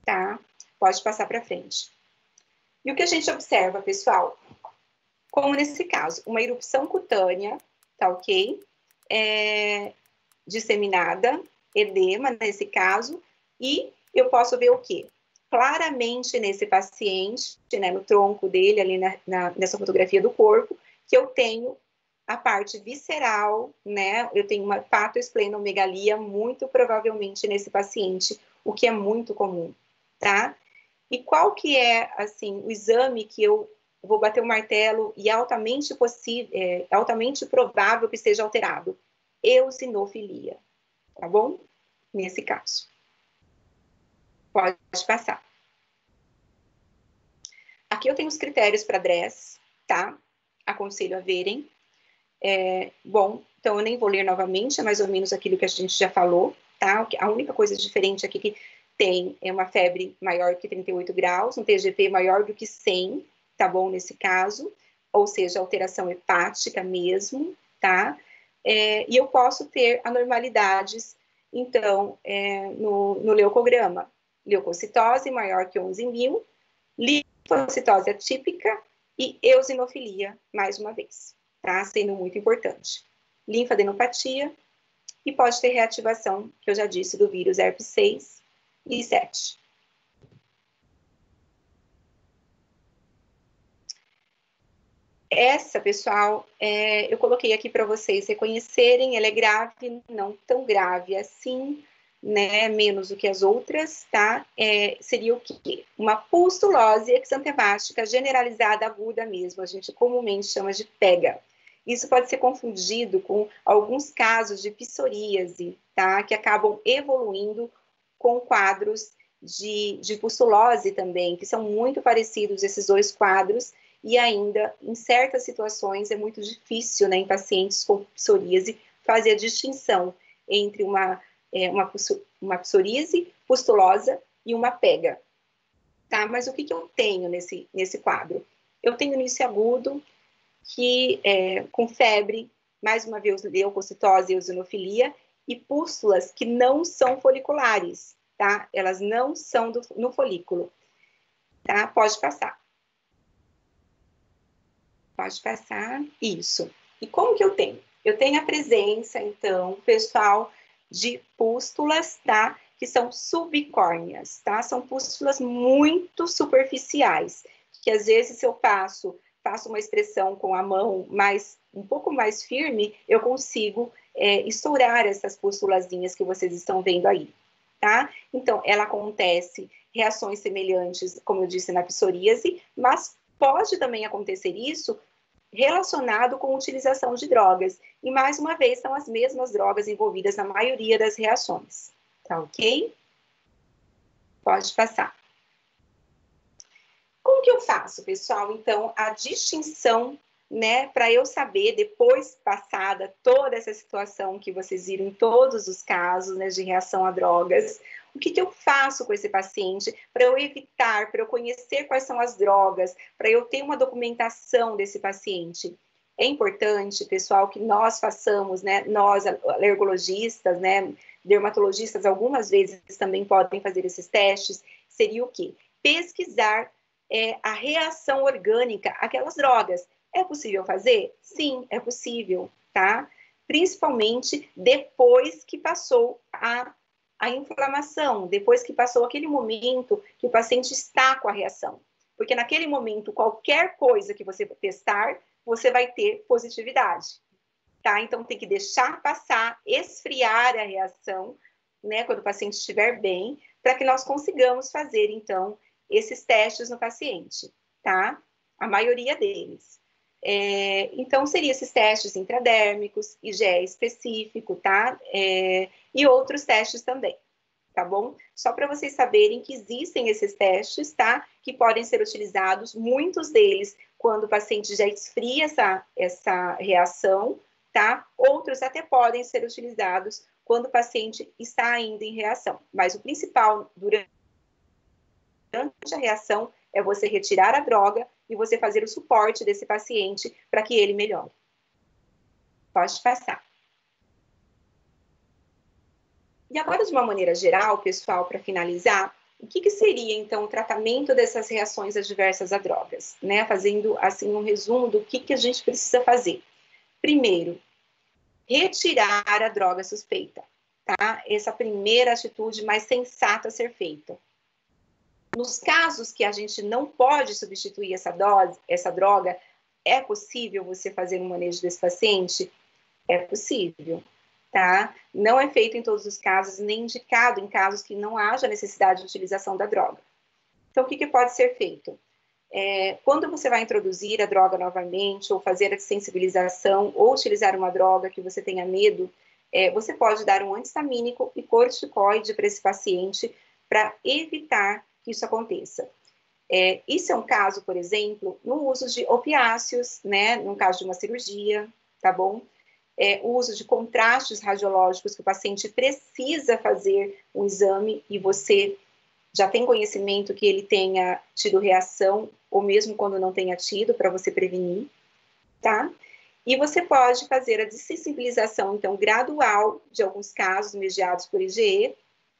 tá? Pode passar para frente. E o que a gente observa, pessoal? Como nesse caso, uma erupção cutânea, tá ok? Disseminada, edema nesse caso, e eu posso ver o quê? Claramente nesse paciente, né, no tronco dele, ali nessa fotografia do corpo, que eu tenho a parte visceral, né, eu tenho uma hepatoesplenomegalia muito provavelmente nesse paciente, o que é muito comum, tá? E qual que é, assim, o exame que eu vou bater o martelo e altamente provável que esteja alterado? Eosinofilia, tá bom? Nesse caso. Pode passar. Aqui eu tenho os critérios para DRESS, tá? Aconselho a verem. Bom, então eu nem vou ler novamente, é mais ou menos aquilo que a gente já falou, tá? A única coisa diferente aqui que tem é uma febre maior que 38 graus, um TGP maior do que 100, tá bom? Nesse caso, ou seja, alteração hepática mesmo, tá? E eu posso ter anormalidades, então, no leucograma. Leucocitose maior que 11.000, linfocitose atípica e eosinofilia, mais uma vez, tá? Sendo muito importante. Linfadenopatia e pode ter reativação, que eu já disse, do vírus herpes 6 e 7. Essa, pessoal, eu coloquei aqui para vocês reconhecerem, ela é grave, não tão grave assim, né, menos do que as outras, tá? Seria o quê? Uma pustulose exantemática generalizada aguda mesmo, a gente comumente chama de PEGA. Isso pode ser confundido com alguns casos de psoríase, tá? Que acabam evoluindo com quadros de pustulose também, que são muito parecidos esses dois quadros, e ainda, em certas situações, é muito difícil, né, em pacientes com psoríase, fazer a distinção entre uma psoríase pustulosa e uma PEGA. Tá? Mas o que eu tenho nesse quadro? Eu tenho início agudo, que com febre, mais uma vez leucocitose e eosinofilia, e pústulas que não são foliculares, tá? Elas não são no folículo, tá? Pode passar. Pode passar, isso. E como que eu tenho? Eu tenho a presença, então, pessoal, de pústulas, tá? Que são subcórneas, tá? São pústulas muito superficiais, que às vezes se eu faço uma expressão com a mão um pouco mais firme, eu consigo estourar essas pústulazinhas que vocês estão vendo aí, tá? Então, ela acontece reações semelhantes, como eu disse, na psoríase, mas pode também acontecer isso relacionado com a utilização de drogas. E, mais uma vez, são as mesmas drogas envolvidas na maioria das reações. Tá ok? Pode passar. Como que eu faço, pessoal? Então, a distinção, né, para eu saber, depois passada toda essa situação que vocês viram em todos os casos, né, de reação a drogas, o que eu faço com esse paciente para eu evitar, para eu conhecer quais são as drogas, para eu ter uma documentação desse paciente? É importante, pessoal, que nós façamos, né, nós, alergologistas, né, dermatologistas, algumas vezes também podem fazer esses testes, seria o quê? Pesquisar a reação orgânica àquelas drogas. É possível fazer? Sim, é possível, tá? Principalmente depois que passou a inflamação, depois que passou aquele momento que o paciente está com a reação. Porque naquele momento, qualquer coisa que você testar, você vai ter positividade, tá? Então, tem que deixar passar, esfriar a reação, né, quando o paciente estiver bem, para que nós consigamos fazer, então, esses testes no paciente, tá? A maioria deles. Então, seriam esses testes intradérmicos, IgE específico, tá? E outros testes também, tá bom? Só para vocês saberem que existem esses testes, tá? Que podem ser utilizados, muitos deles, quando o paciente já esfria essa reação, tá? Outros até podem ser utilizados quando o paciente está ainda em reação. Mas o principal, durante a reação, é você retirar a droga e você fazer o suporte desse paciente para que ele melhore. Pode passar. E agora, de uma maneira geral, pessoal, para finalizar, o que seria, então, o tratamento dessas reações adversas a drogas? Né? Fazendo, assim, um resumo do que a gente precisa fazer. Primeiro, retirar a droga suspeita, tá? Essa primeira atitude mais sensata a ser feita. Nos casos que a gente não pode substituir essa droga, é possível você fazer um manejo desse paciente? É possível, tá? Não é feito em todos os casos, nem indicado em casos que não haja necessidade de utilização da droga. Então, o que pode ser feito? Quando você vai introduzir a droga novamente, ou fazer a sensibilização, ou utilizar uma droga que você tenha medo, você pode dar um antistamínico e corticoide para esse paciente para evitar que isso aconteça. Isso é um caso, por exemplo, no uso de opiáceos, né, no caso de uma cirurgia, tá bom? O uso de contrastes radiológicos, que o paciente precisa fazer um exame e você já tem conhecimento que ele tenha tido reação, ou mesmo quando não tenha tido, para você prevenir, tá? E você pode fazer a dessensibilização, então, gradual de alguns casos mediados por IgE,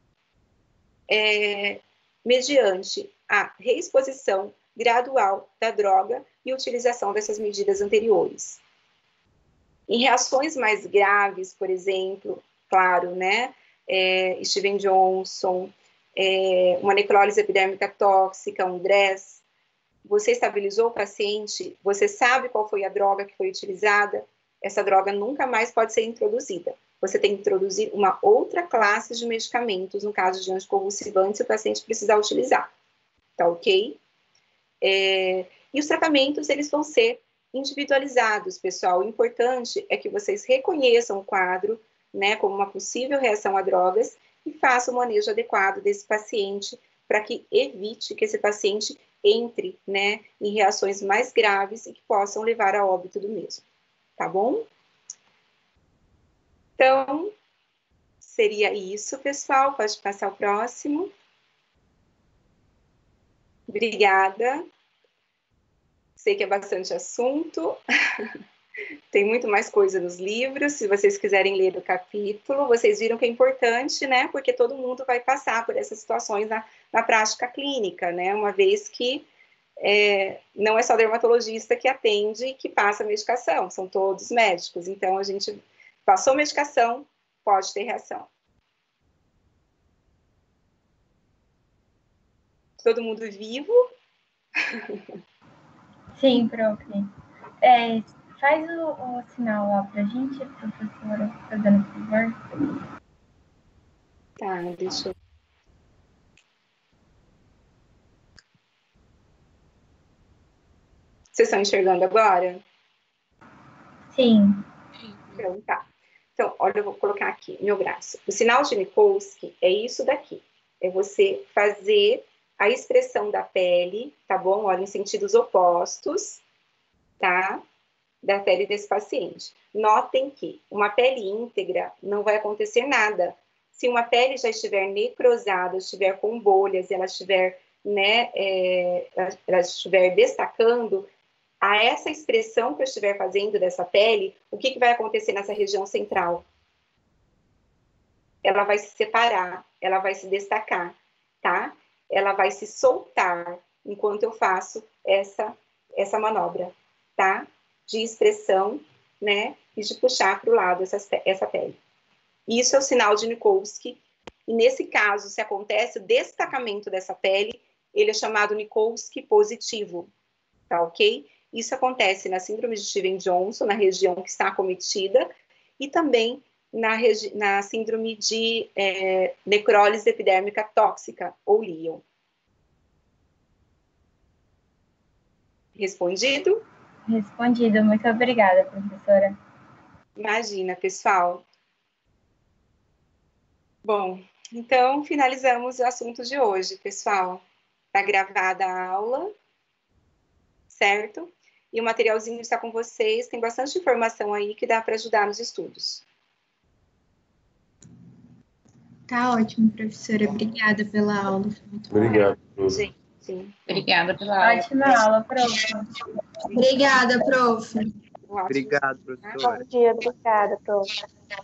mediante a reexposição gradual da droga e utilização dessas medidas anteriores. Em reações mais graves, por exemplo, claro, né, Steven Johnson, uma necrólise epidérmica tóxica, um DRESS, você estabilizou o paciente, você sabe qual foi a droga que foi utilizada, essa droga nunca mais pode ser introduzida. Você tem que introduzir uma outra classe de medicamentos, no caso de anticonvulsivantes, se o paciente precisar utilizar. Tá ok? E os tratamentos, eles vão ser individualizados, pessoal. O importante é que vocês reconheçam o quadro, né, como uma possível reação a drogas e façam o manejo adequado desse paciente para que evite que esse paciente entre, né, em reações mais graves e que possam levar a óbito do mesmo. Tá bom? Então, seria isso, pessoal. Pode passar o próximo. Obrigada. Sei que é bastante assunto. Tem muito mais coisa nos livros, se vocês quiserem ler o capítulo. Vocês viram que é importante, né? Porque todo mundo vai passar por essas situações na prática clínica, né? Uma vez que não é só dermatologista que atende e que passa medicação, são todos médicos. Então, a gente passou medicação, pode ter reação. Todo mundo vivo? Sim, prof. Faz o sinal lá pra gente, professora, fazendo favor. Tá, deixa eu... Vocês estão enxergando agora? Sim. Então, tá. Então, olha, eu vou colocar aqui, meu braço. O sinal de Nikolsky é isso daqui. É você fazer a expressão da pele, tá bom? Olha, em sentidos opostos, tá? Da pele desse paciente. Notem que uma pele íntegra não vai acontecer nada. Se uma pele já estiver necrosada, estiver com bolhas, ela estiver, né, ela estiver destacando, a essa expressão que eu estiver fazendo dessa pele, o que vai acontecer nessa região central? Ela vai se separar, ela vai se destacar, tá? Ela vai se soltar enquanto eu faço essa manobra, tá? De expressão, né? E de puxar para o lado essa pele. Isso é o sinal de Nikolsky. E nesse caso, se acontece o destacamento dessa pele, ele é chamado Nikolsky positivo, tá ok? Isso acontece na síndrome de Steven Johnson, na região que está acometida, e também na síndrome de necrólise epidérmica tóxica, ou Lyon. Respondido? Respondido. Muito obrigada, professora. Imagina, pessoal. Bom, então finalizamos o assunto de hoje, pessoal. Está gravada a aula, certo? E o materialzinho está com vocês, tem bastante informação aí que dá para ajudar nos estudos. Tá ótimo, professora. Obrigada pela aula. Obrigado, Gente, sim. Obrigada pela aula. Ótima aula, prof. Obrigada, prof. Ótimo. Obrigado, professora. Bom dia, obrigada, prof.